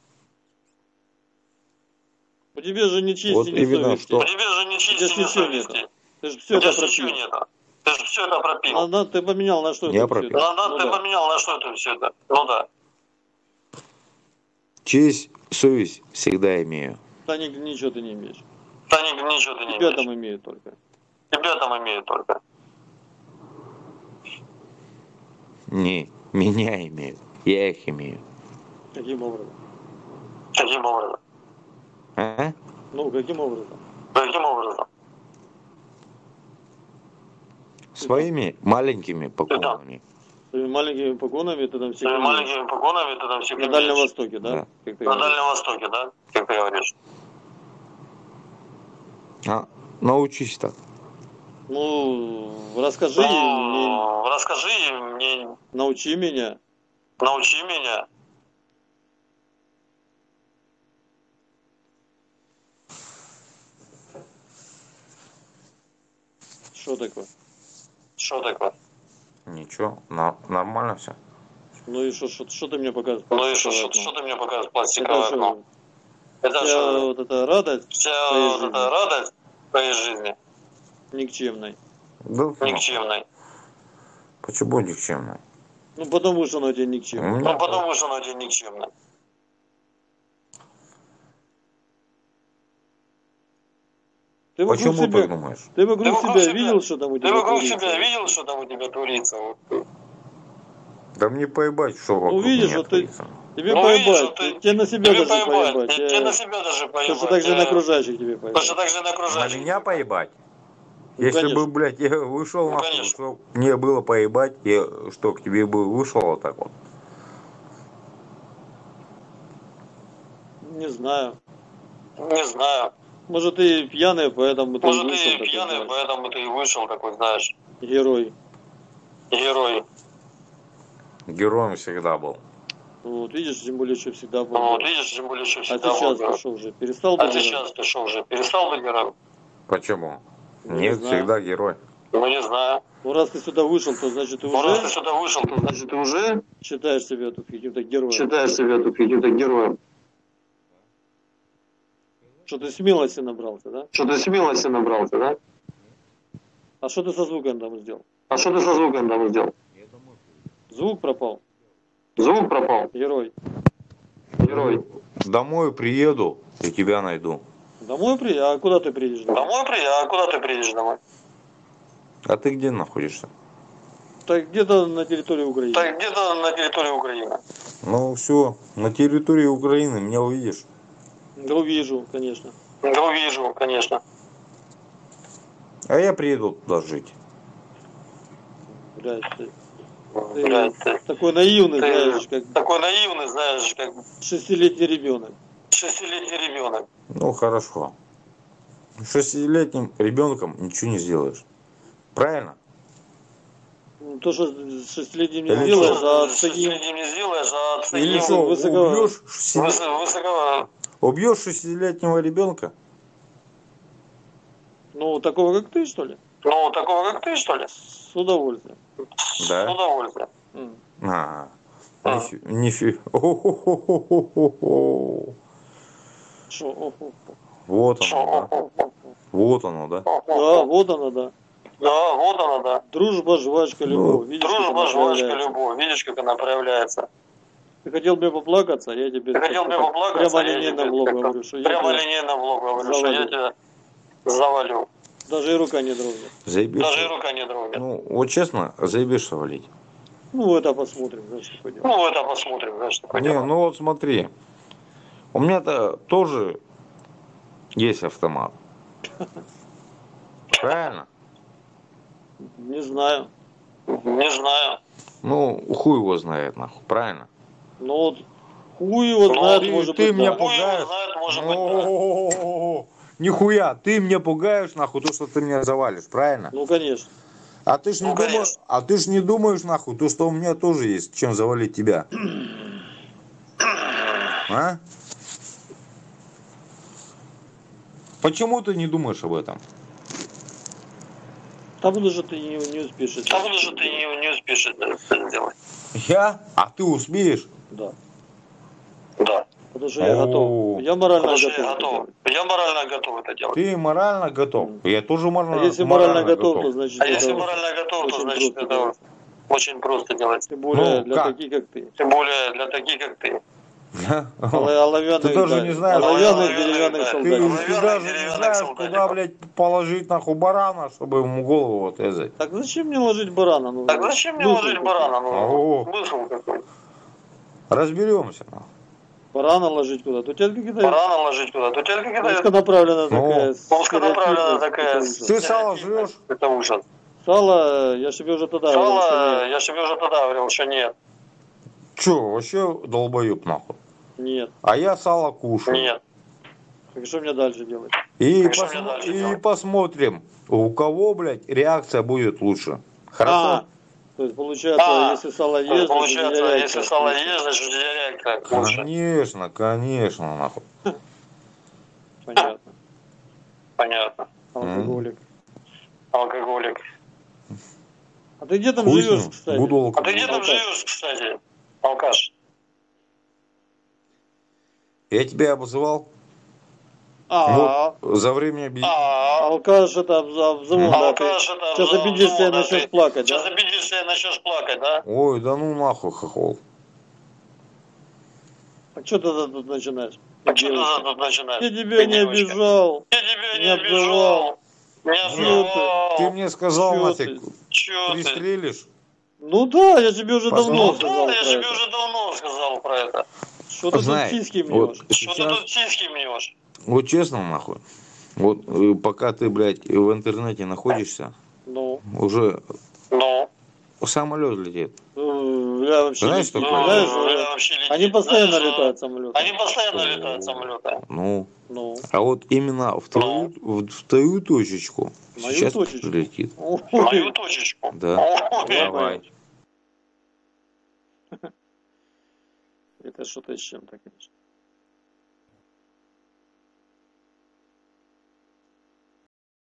[SPEAKER 3] У тебя же ни чести,
[SPEAKER 2] Вот
[SPEAKER 3] ни
[SPEAKER 2] именно
[SPEAKER 3] совести.
[SPEAKER 2] что.
[SPEAKER 4] У тебя же ни чести,
[SPEAKER 3] Здесь
[SPEAKER 4] ни
[SPEAKER 3] ничего
[SPEAKER 4] совести.
[SPEAKER 3] нету. Ты же
[SPEAKER 4] У
[SPEAKER 3] все
[SPEAKER 4] тебя
[SPEAKER 3] это
[SPEAKER 4] же ничего
[SPEAKER 3] пропил.
[SPEAKER 4] нету. Ты же все это пропил.
[SPEAKER 3] А, да, ты поменял на что
[SPEAKER 2] Я
[SPEAKER 3] это
[SPEAKER 2] пропил.
[SPEAKER 3] всё это?
[SPEAKER 4] Да, да,
[SPEAKER 3] Ну
[SPEAKER 4] ты
[SPEAKER 3] да.
[SPEAKER 4] поменял на что это все это. Ну да.
[SPEAKER 2] Честь, совесть всегда имею.
[SPEAKER 3] Да ни- ничего ты не имеешь.
[SPEAKER 4] Да ни- ничего ты не
[SPEAKER 3] Тебя
[SPEAKER 4] имеешь.
[SPEAKER 3] там имеют только.
[SPEAKER 4] Тебя там имеют только.
[SPEAKER 2] Не, меня имеют. Я их имею.
[SPEAKER 3] Каким образом?
[SPEAKER 4] Каким образом?
[SPEAKER 2] А?
[SPEAKER 3] Ну, каким образом?
[SPEAKER 4] Каким образом?
[SPEAKER 2] Своими маленькими погонами.
[SPEAKER 3] Своими маленькими погонами ты там
[SPEAKER 4] С
[SPEAKER 3] всех
[SPEAKER 4] теми
[SPEAKER 3] имеешь.
[SPEAKER 4] маленькими погонами ты там всех
[SPEAKER 3] На Дальнем
[SPEAKER 4] имеешь.
[SPEAKER 3] Востоке, да?
[SPEAKER 2] Да.
[SPEAKER 3] Как ты
[SPEAKER 4] На
[SPEAKER 3] говоришь.
[SPEAKER 4] Дальнем Востоке, да? Как ты говоришь.
[SPEAKER 2] А, научись так.
[SPEAKER 3] Ну, расскажи мне,
[SPEAKER 4] Ну, расскажи мне,
[SPEAKER 3] научи меня.
[SPEAKER 4] научи меня.
[SPEAKER 3] Что такое?
[SPEAKER 4] Что такое?
[SPEAKER 2] Ничего, на, нормально все.
[SPEAKER 3] Ну и что, что, что ты мне показываешь?
[SPEAKER 4] Ну и что, что,
[SPEAKER 3] Пластиковое
[SPEAKER 4] что
[SPEAKER 3] окно?
[SPEAKER 4] ты мне показываешь
[SPEAKER 3] Это
[SPEAKER 4] пластиковое
[SPEAKER 3] что,
[SPEAKER 4] окно? Это
[SPEAKER 3] вся
[SPEAKER 4] что?
[SPEAKER 3] вот эта радость
[SPEAKER 4] Вся
[SPEAKER 3] твоей
[SPEAKER 4] вот
[SPEAKER 3] жизни?
[SPEAKER 4] эта радость твоей жизни
[SPEAKER 3] никчемной.
[SPEAKER 2] Да,
[SPEAKER 4] никчемной.
[SPEAKER 2] почему никчемно?
[SPEAKER 3] Ну потому что она у тебя никчемная.
[SPEAKER 2] Ну,
[SPEAKER 4] Ну потому что она тебе никчемная.
[SPEAKER 3] Ты вокруг
[SPEAKER 2] Почему
[SPEAKER 3] себя,
[SPEAKER 2] так думаешь?
[SPEAKER 3] ты вокруг
[SPEAKER 4] Ты вокруг
[SPEAKER 3] себя
[SPEAKER 4] себя-
[SPEAKER 3] видел, что там у тебя
[SPEAKER 4] Ты вокруг
[SPEAKER 3] творится?
[SPEAKER 4] себя видел, что там у тебя творится? Вот.
[SPEAKER 2] Да мне поебать, что вокруг
[SPEAKER 3] видишь,
[SPEAKER 2] меня
[SPEAKER 3] вот ты-
[SPEAKER 2] творится.
[SPEAKER 3] Тебе
[SPEAKER 4] Ну, видишь,
[SPEAKER 3] поебать,
[SPEAKER 4] вот ты-
[SPEAKER 3] тебе на себя
[SPEAKER 4] Тебе
[SPEAKER 3] даже
[SPEAKER 4] поебать,
[SPEAKER 3] поебать.
[SPEAKER 4] тебе тебе на себя даже поебать.
[SPEAKER 3] Точно так же на
[SPEAKER 4] э,
[SPEAKER 3] окружающих тебе поебать.
[SPEAKER 4] Точно так же на
[SPEAKER 2] На
[SPEAKER 4] окружающих.
[SPEAKER 2] меня поебать?
[SPEAKER 3] Ну,
[SPEAKER 2] Если
[SPEAKER 3] конечно.
[SPEAKER 2] бы, блядь, я вышел
[SPEAKER 4] Ну,
[SPEAKER 2] нахуй,
[SPEAKER 4] конечно.
[SPEAKER 2] что мне было поебать, я что, к тебе бы вышел вот так вот?
[SPEAKER 3] Не знаю.
[SPEAKER 4] Не знаю.
[SPEAKER 3] Может ты пьяный, поэтому ты
[SPEAKER 4] Может,
[SPEAKER 3] вышел
[SPEAKER 4] ты
[SPEAKER 3] такой,
[SPEAKER 4] пьяный,
[SPEAKER 3] знаешь,
[SPEAKER 4] поэтому ты и вышел такой, знаешь,
[SPEAKER 3] герой.
[SPEAKER 4] герой.
[SPEAKER 2] Героем всегда был.
[SPEAKER 3] Ну, вот видишь, тем более, что всегда был.
[SPEAKER 4] Ну, вот
[SPEAKER 3] герой.
[SPEAKER 4] видишь, тем более, что
[SPEAKER 3] А
[SPEAKER 4] всегда был
[SPEAKER 3] сейчас
[SPEAKER 4] герой.
[SPEAKER 3] ты что уже, перестал быть
[SPEAKER 4] А
[SPEAKER 3] героем?
[SPEAKER 4] сейчас ты что уже, перестал быть героем?
[SPEAKER 2] Почему?
[SPEAKER 3] Ну, не
[SPEAKER 2] Нет,
[SPEAKER 3] знаю.
[SPEAKER 2] всегда герой.
[SPEAKER 4] Ну, не знаю.
[SPEAKER 3] Ну, раз ты сюда вышел, то значит ты
[SPEAKER 4] Ну, раз ты
[SPEAKER 3] уже
[SPEAKER 4] сюда вышел, то значит ты уже
[SPEAKER 3] считаешь себя тут каким-то героем.
[SPEAKER 4] считаешь себя тут каким-то героем.
[SPEAKER 3] Что ты смелости набрался, да?
[SPEAKER 4] Что ты смелости набрался, да?
[SPEAKER 3] А что ты со звуком там сделал?
[SPEAKER 4] А что ты со звуком там сделал?
[SPEAKER 3] Звук пропал.
[SPEAKER 4] Звук пропал.
[SPEAKER 3] Герой.
[SPEAKER 4] Герой.
[SPEAKER 2] Домой приеду и тебя найду.
[SPEAKER 3] Домой при... А куда ты приедешь? Домой?
[SPEAKER 4] Домой при... А куда ты приедешь домой?
[SPEAKER 2] А ты где находишься?
[SPEAKER 3] Так где-то на территории Украины.
[SPEAKER 4] Так где-то на территории Украины.
[SPEAKER 2] Ну все, на территории Украины меня увидишь.
[SPEAKER 3] Да увижу, конечно.
[SPEAKER 4] Да увижу, конечно.
[SPEAKER 2] А я приеду туда жить.
[SPEAKER 3] Блядь, ты, ты
[SPEAKER 4] Блядь, ты
[SPEAKER 3] такой наивный,
[SPEAKER 4] Ты
[SPEAKER 3] знаешь, как
[SPEAKER 4] такой наивный, знаешь, как
[SPEAKER 3] шестилетний ребенок.
[SPEAKER 4] шестилетний ребенок.
[SPEAKER 2] Ну хорошо. Шестилетним ребенком ничего не сделаешь. Правильно?
[SPEAKER 3] Ну, то, что с шестилетним не
[SPEAKER 2] Или
[SPEAKER 3] сделаешь,
[SPEAKER 2] что?
[SPEAKER 3] а с таким...
[SPEAKER 4] Шестилетним не сделаешь, а с
[SPEAKER 2] Или
[SPEAKER 4] таким
[SPEAKER 2] что,
[SPEAKER 3] высоко-
[SPEAKER 2] убьешь, шести-
[SPEAKER 4] высо- высоко...
[SPEAKER 2] убьешь шестилетнего ребенка?
[SPEAKER 3] Ну, такого, как ты, что ли?
[SPEAKER 4] Ну, такого, как ты, что ли?
[SPEAKER 3] С удовольствием.
[SPEAKER 4] С
[SPEAKER 2] Да.
[SPEAKER 4] удовольствием.
[SPEAKER 3] М.
[SPEAKER 2] А,
[SPEAKER 4] А.
[SPEAKER 2] нифи- нифи- О-хо-хо-хо-хо-хо.
[SPEAKER 3] Шо, о, о, о.
[SPEAKER 2] Вот
[SPEAKER 4] Шо?
[SPEAKER 2] оно, да. Вот оно, да.
[SPEAKER 3] Да, вот она, да.
[SPEAKER 4] Да, вот она, да.
[SPEAKER 3] Дружба, жвачка, любовь. Видишь, как
[SPEAKER 4] Дружба,
[SPEAKER 3] она
[SPEAKER 4] жвачка,
[SPEAKER 3] проявляется.
[SPEAKER 4] любовь. Видишь, как она проявляется.
[SPEAKER 3] Ты хотел бы поплакаться, я тебе...
[SPEAKER 4] Ты хотел
[SPEAKER 3] как-то
[SPEAKER 4] мне
[SPEAKER 3] так
[SPEAKER 4] поплакаться,
[SPEAKER 3] Прямо
[SPEAKER 4] а я
[SPEAKER 3] линейно
[SPEAKER 4] тебе
[SPEAKER 3] в лоб
[SPEAKER 4] как-то
[SPEAKER 3] говорю, что я
[SPEAKER 4] Прямо
[SPEAKER 3] тебя
[SPEAKER 4] линейно в лоб говорю, что я
[SPEAKER 3] завалю.
[SPEAKER 4] тебя завалю.
[SPEAKER 3] даже и рука не дрогнет.
[SPEAKER 2] Заебешь.
[SPEAKER 4] Даже и рука не дрогнет.
[SPEAKER 2] Ну, вот честно, заебешься валить.
[SPEAKER 3] Ну, это посмотрим, знаешь, что пойдем.
[SPEAKER 4] Ну, это посмотрим, знаешь, что
[SPEAKER 2] Не,
[SPEAKER 4] пойдем.
[SPEAKER 2] ну вот смотри. У меня-то тоже есть автомат. Правильно?
[SPEAKER 3] Не знаю.
[SPEAKER 4] Не знаю.
[SPEAKER 2] Ну, хуй его знает, нахуй, правильно?
[SPEAKER 3] Ну, вот хуй его
[SPEAKER 4] Ну,
[SPEAKER 3] знает,
[SPEAKER 2] ты-
[SPEAKER 3] может
[SPEAKER 2] ты
[SPEAKER 3] быть,
[SPEAKER 2] меня
[SPEAKER 3] да.
[SPEAKER 4] Хуй его
[SPEAKER 2] пугаешь?
[SPEAKER 4] знает, может быть, да.
[SPEAKER 2] О-о-о-о-о. Нихуя, ты меня пугаешь, нахуй, то, что ты меня завалишь, правильно?
[SPEAKER 3] Ну, конечно.
[SPEAKER 2] А ты ж не
[SPEAKER 4] Ну,
[SPEAKER 2] думаешь,
[SPEAKER 4] конечно.
[SPEAKER 2] а ты ж не думаешь, нахуй, то, что у меня тоже есть, чем завалить тебя. А? Почему ты не думаешь об этом?
[SPEAKER 3] Там даже ты не, не успеешь это
[SPEAKER 4] Там же ты не, не успеешь это сделать.
[SPEAKER 2] Я? А ты успеешь?
[SPEAKER 3] Да.
[SPEAKER 4] Да.
[SPEAKER 3] Потому что я
[SPEAKER 2] О.
[SPEAKER 3] готов. Я морально
[SPEAKER 4] Потому что
[SPEAKER 3] готов.
[SPEAKER 4] я
[SPEAKER 3] это
[SPEAKER 4] готов.
[SPEAKER 3] делать.
[SPEAKER 4] Я морально готов это делать.
[SPEAKER 2] Ты морально готов. Я тоже
[SPEAKER 3] А
[SPEAKER 2] морально,
[SPEAKER 3] если морально готов, то значит
[SPEAKER 4] А если
[SPEAKER 3] это
[SPEAKER 4] морально готов, то
[SPEAKER 3] очень
[SPEAKER 4] значит
[SPEAKER 3] просто
[SPEAKER 4] это
[SPEAKER 3] делать.
[SPEAKER 4] очень просто делать.
[SPEAKER 3] Тем более
[SPEAKER 2] Ну,
[SPEAKER 3] для
[SPEAKER 2] как?
[SPEAKER 3] таких, как ты.
[SPEAKER 4] Тем более для таких, как ты.
[SPEAKER 3] Оло- Оловянных,
[SPEAKER 2] Ты даже
[SPEAKER 3] да,
[SPEAKER 2] не знаешь,
[SPEAKER 3] оловянных
[SPEAKER 4] оловянных,
[SPEAKER 3] деревянных
[SPEAKER 4] да.
[SPEAKER 2] Ты,
[SPEAKER 3] солдатиков.
[SPEAKER 2] ты
[SPEAKER 4] Оловянных
[SPEAKER 2] даже не
[SPEAKER 4] деревянных
[SPEAKER 2] знаешь,
[SPEAKER 4] солдатиков.
[SPEAKER 2] куда, блядь, положить нахуй барана, чтобы ему голову отрезать.
[SPEAKER 3] Так зачем мне ложить барана? Ну,
[SPEAKER 4] Так зачем мне
[SPEAKER 3] смысл
[SPEAKER 4] ложить
[SPEAKER 3] какой?
[SPEAKER 4] барана?
[SPEAKER 2] О.
[SPEAKER 4] Ну, смысл какой?
[SPEAKER 2] Разберемся. нахуй.
[SPEAKER 3] Барана ложить куда-то. У тебя какие-то
[SPEAKER 4] Барана ложить куда-то. У тебя какая-то
[SPEAKER 3] узконаправленная
[SPEAKER 2] Ну,
[SPEAKER 3] такая
[SPEAKER 4] узконаправленная
[SPEAKER 3] стереотипность,
[SPEAKER 4] такая...
[SPEAKER 3] это ужас.
[SPEAKER 2] Ты сало жрешь?
[SPEAKER 4] Это ужас.
[SPEAKER 3] Сало, я себе уже тогда говорил, что
[SPEAKER 4] Сало,
[SPEAKER 3] нет.
[SPEAKER 4] я себе уже тогда говорил, что нет.
[SPEAKER 2] Че, вообще долбоеб нахуй.
[SPEAKER 3] Нет.
[SPEAKER 2] А я сало кушаю.
[SPEAKER 4] Нет.
[SPEAKER 3] Так что мне дальше делать?
[SPEAKER 2] И,
[SPEAKER 4] Так что
[SPEAKER 2] посмо-
[SPEAKER 4] мне дальше
[SPEAKER 2] и
[SPEAKER 4] делать?
[SPEAKER 2] посмотрим, у кого, блядь, реакция будет лучше. Хорошо?
[SPEAKER 3] А, то есть получается,
[SPEAKER 4] А,
[SPEAKER 3] если сало
[SPEAKER 4] То есть,
[SPEAKER 3] есть,
[SPEAKER 4] получается,
[SPEAKER 3] значит, я
[SPEAKER 4] если
[SPEAKER 3] яйца
[SPEAKER 4] сало
[SPEAKER 3] кушаю.
[SPEAKER 4] есть, значит, у тебя реакция лучше.
[SPEAKER 2] Конечно, конечно, нахуй.
[SPEAKER 3] Понятно.
[SPEAKER 4] Понятно.
[SPEAKER 3] Алкоголик.
[SPEAKER 4] Алкоголик.
[SPEAKER 3] А ты где там
[SPEAKER 2] Хуй с
[SPEAKER 3] живешь,
[SPEAKER 2] ним,
[SPEAKER 3] кстати?
[SPEAKER 2] буду
[SPEAKER 4] А ты где там
[SPEAKER 3] Алкаш.
[SPEAKER 4] живешь, кстати? Алкаш.
[SPEAKER 2] Я тебя обзывал
[SPEAKER 3] А,
[SPEAKER 2] вот, за время... би-
[SPEAKER 4] А,
[SPEAKER 3] алкаш это обз- обзывон, да, ты
[SPEAKER 4] алкаш это...
[SPEAKER 3] сейчас обидишься и
[SPEAKER 4] да,
[SPEAKER 3] начнешь
[SPEAKER 4] ты
[SPEAKER 3] плакать,
[SPEAKER 4] Сейчас
[SPEAKER 3] да?
[SPEAKER 4] обидишься и начнешь плакать, да?
[SPEAKER 2] Ой, да ну нахуй, хохол.
[SPEAKER 3] А что ты тут начинаешь?
[SPEAKER 4] А что ты
[SPEAKER 3] Девочка?
[SPEAKER 4] тут начинаешь?
[SPEAKER 3] Я тебя
[SPEAKER 4] Ты
[SPEAKER 3] не
[SPEAKER 4] девочка.
[SPEAKER 3] обижал.
[SPEAKER 4] Я тебя
[SPEAKER 3] Не
[SPEAKER 4] не обижал. Не обзывал.
[SPEAKER 2] Ты мне сказал,
[SPEAKER 3] Чё
[SPEAKER 2] нафиг,
[SPEAKER 3] ты?
[SPEAKER 4] Чё ты?
[SPEAKER 2] пристрелишь?
[SPEAKER 3] Ну да, я тебе уже
[SPEAKER 2] Посмотрим.
[SPEAKER 3] давно
[SPEAKER 4] Ну
[SPEAKER 3] сказал
[SPEAKER 4] да, я
[SPEAKER 3] про
[SPEAKER 4] тебе
[SPEAKER 3] это.
[SPEAKER 4] уже давно сказал про это.
[SPEAKER 3] Что ты тут
[SPEAKER 2] Знай,
[SPEAKER 3] сиськи
[SPEAKER 2] вот
[SPEAKER 3] мнешь?
[SPEAKER 4] Что ты
[SPEAKER 2] сейчас,
[SPEAKER 4] тут сиськи мнешь?
[SPEAKER 2] вот честно, нахуй, вот э, пока ты, блядь, в интернете находишься,
[SPEAKER 3] Ну,
[SPEAKER 2] уже
[SPEAKER 4] Ну,
[SPEAKER 2] самолет летит.
[SPEAKER 3] э, я вообще
[SPEAKER 2] Знаешь,
[SPEAKER 3] не-
[SPEAKER 2] что
[SPEAKER 4] ну,
[SPEAKER 2] такое?
[SPEAKER 3] знаешь,
[SPEAKER 4] я
[SPEAKER 3] э,
[SPEAKER 4] вообще летит.
[SPEAKER 3] они постоянно
[SPEAKER 4] Знаешь,
[SPEAKER 3] летают самолеты.
[SPEAKER 4] Они постоянно летают самолеты.
[SPEAKER 2] Ну,
[SPEAKER 3] Ну,
[SPEAKER 2] а вот именно в твою, в, в твою точечку
[SPEAKER 3] Мою
[SPEAKER 2] сейчас
[SPEAKER 3] точечку?
[SPEAKER 2] летит.
[SPEAKER 4] Мою
[SPEAKER 3] ой,
[SPEAKER 4] точечку.
[SPEAKER 2] Да.
[SPEAKER 4] Ой,
[SPEAKER 2] Давай.
[SPEAKER 3] это что-то с чем-то, конечно.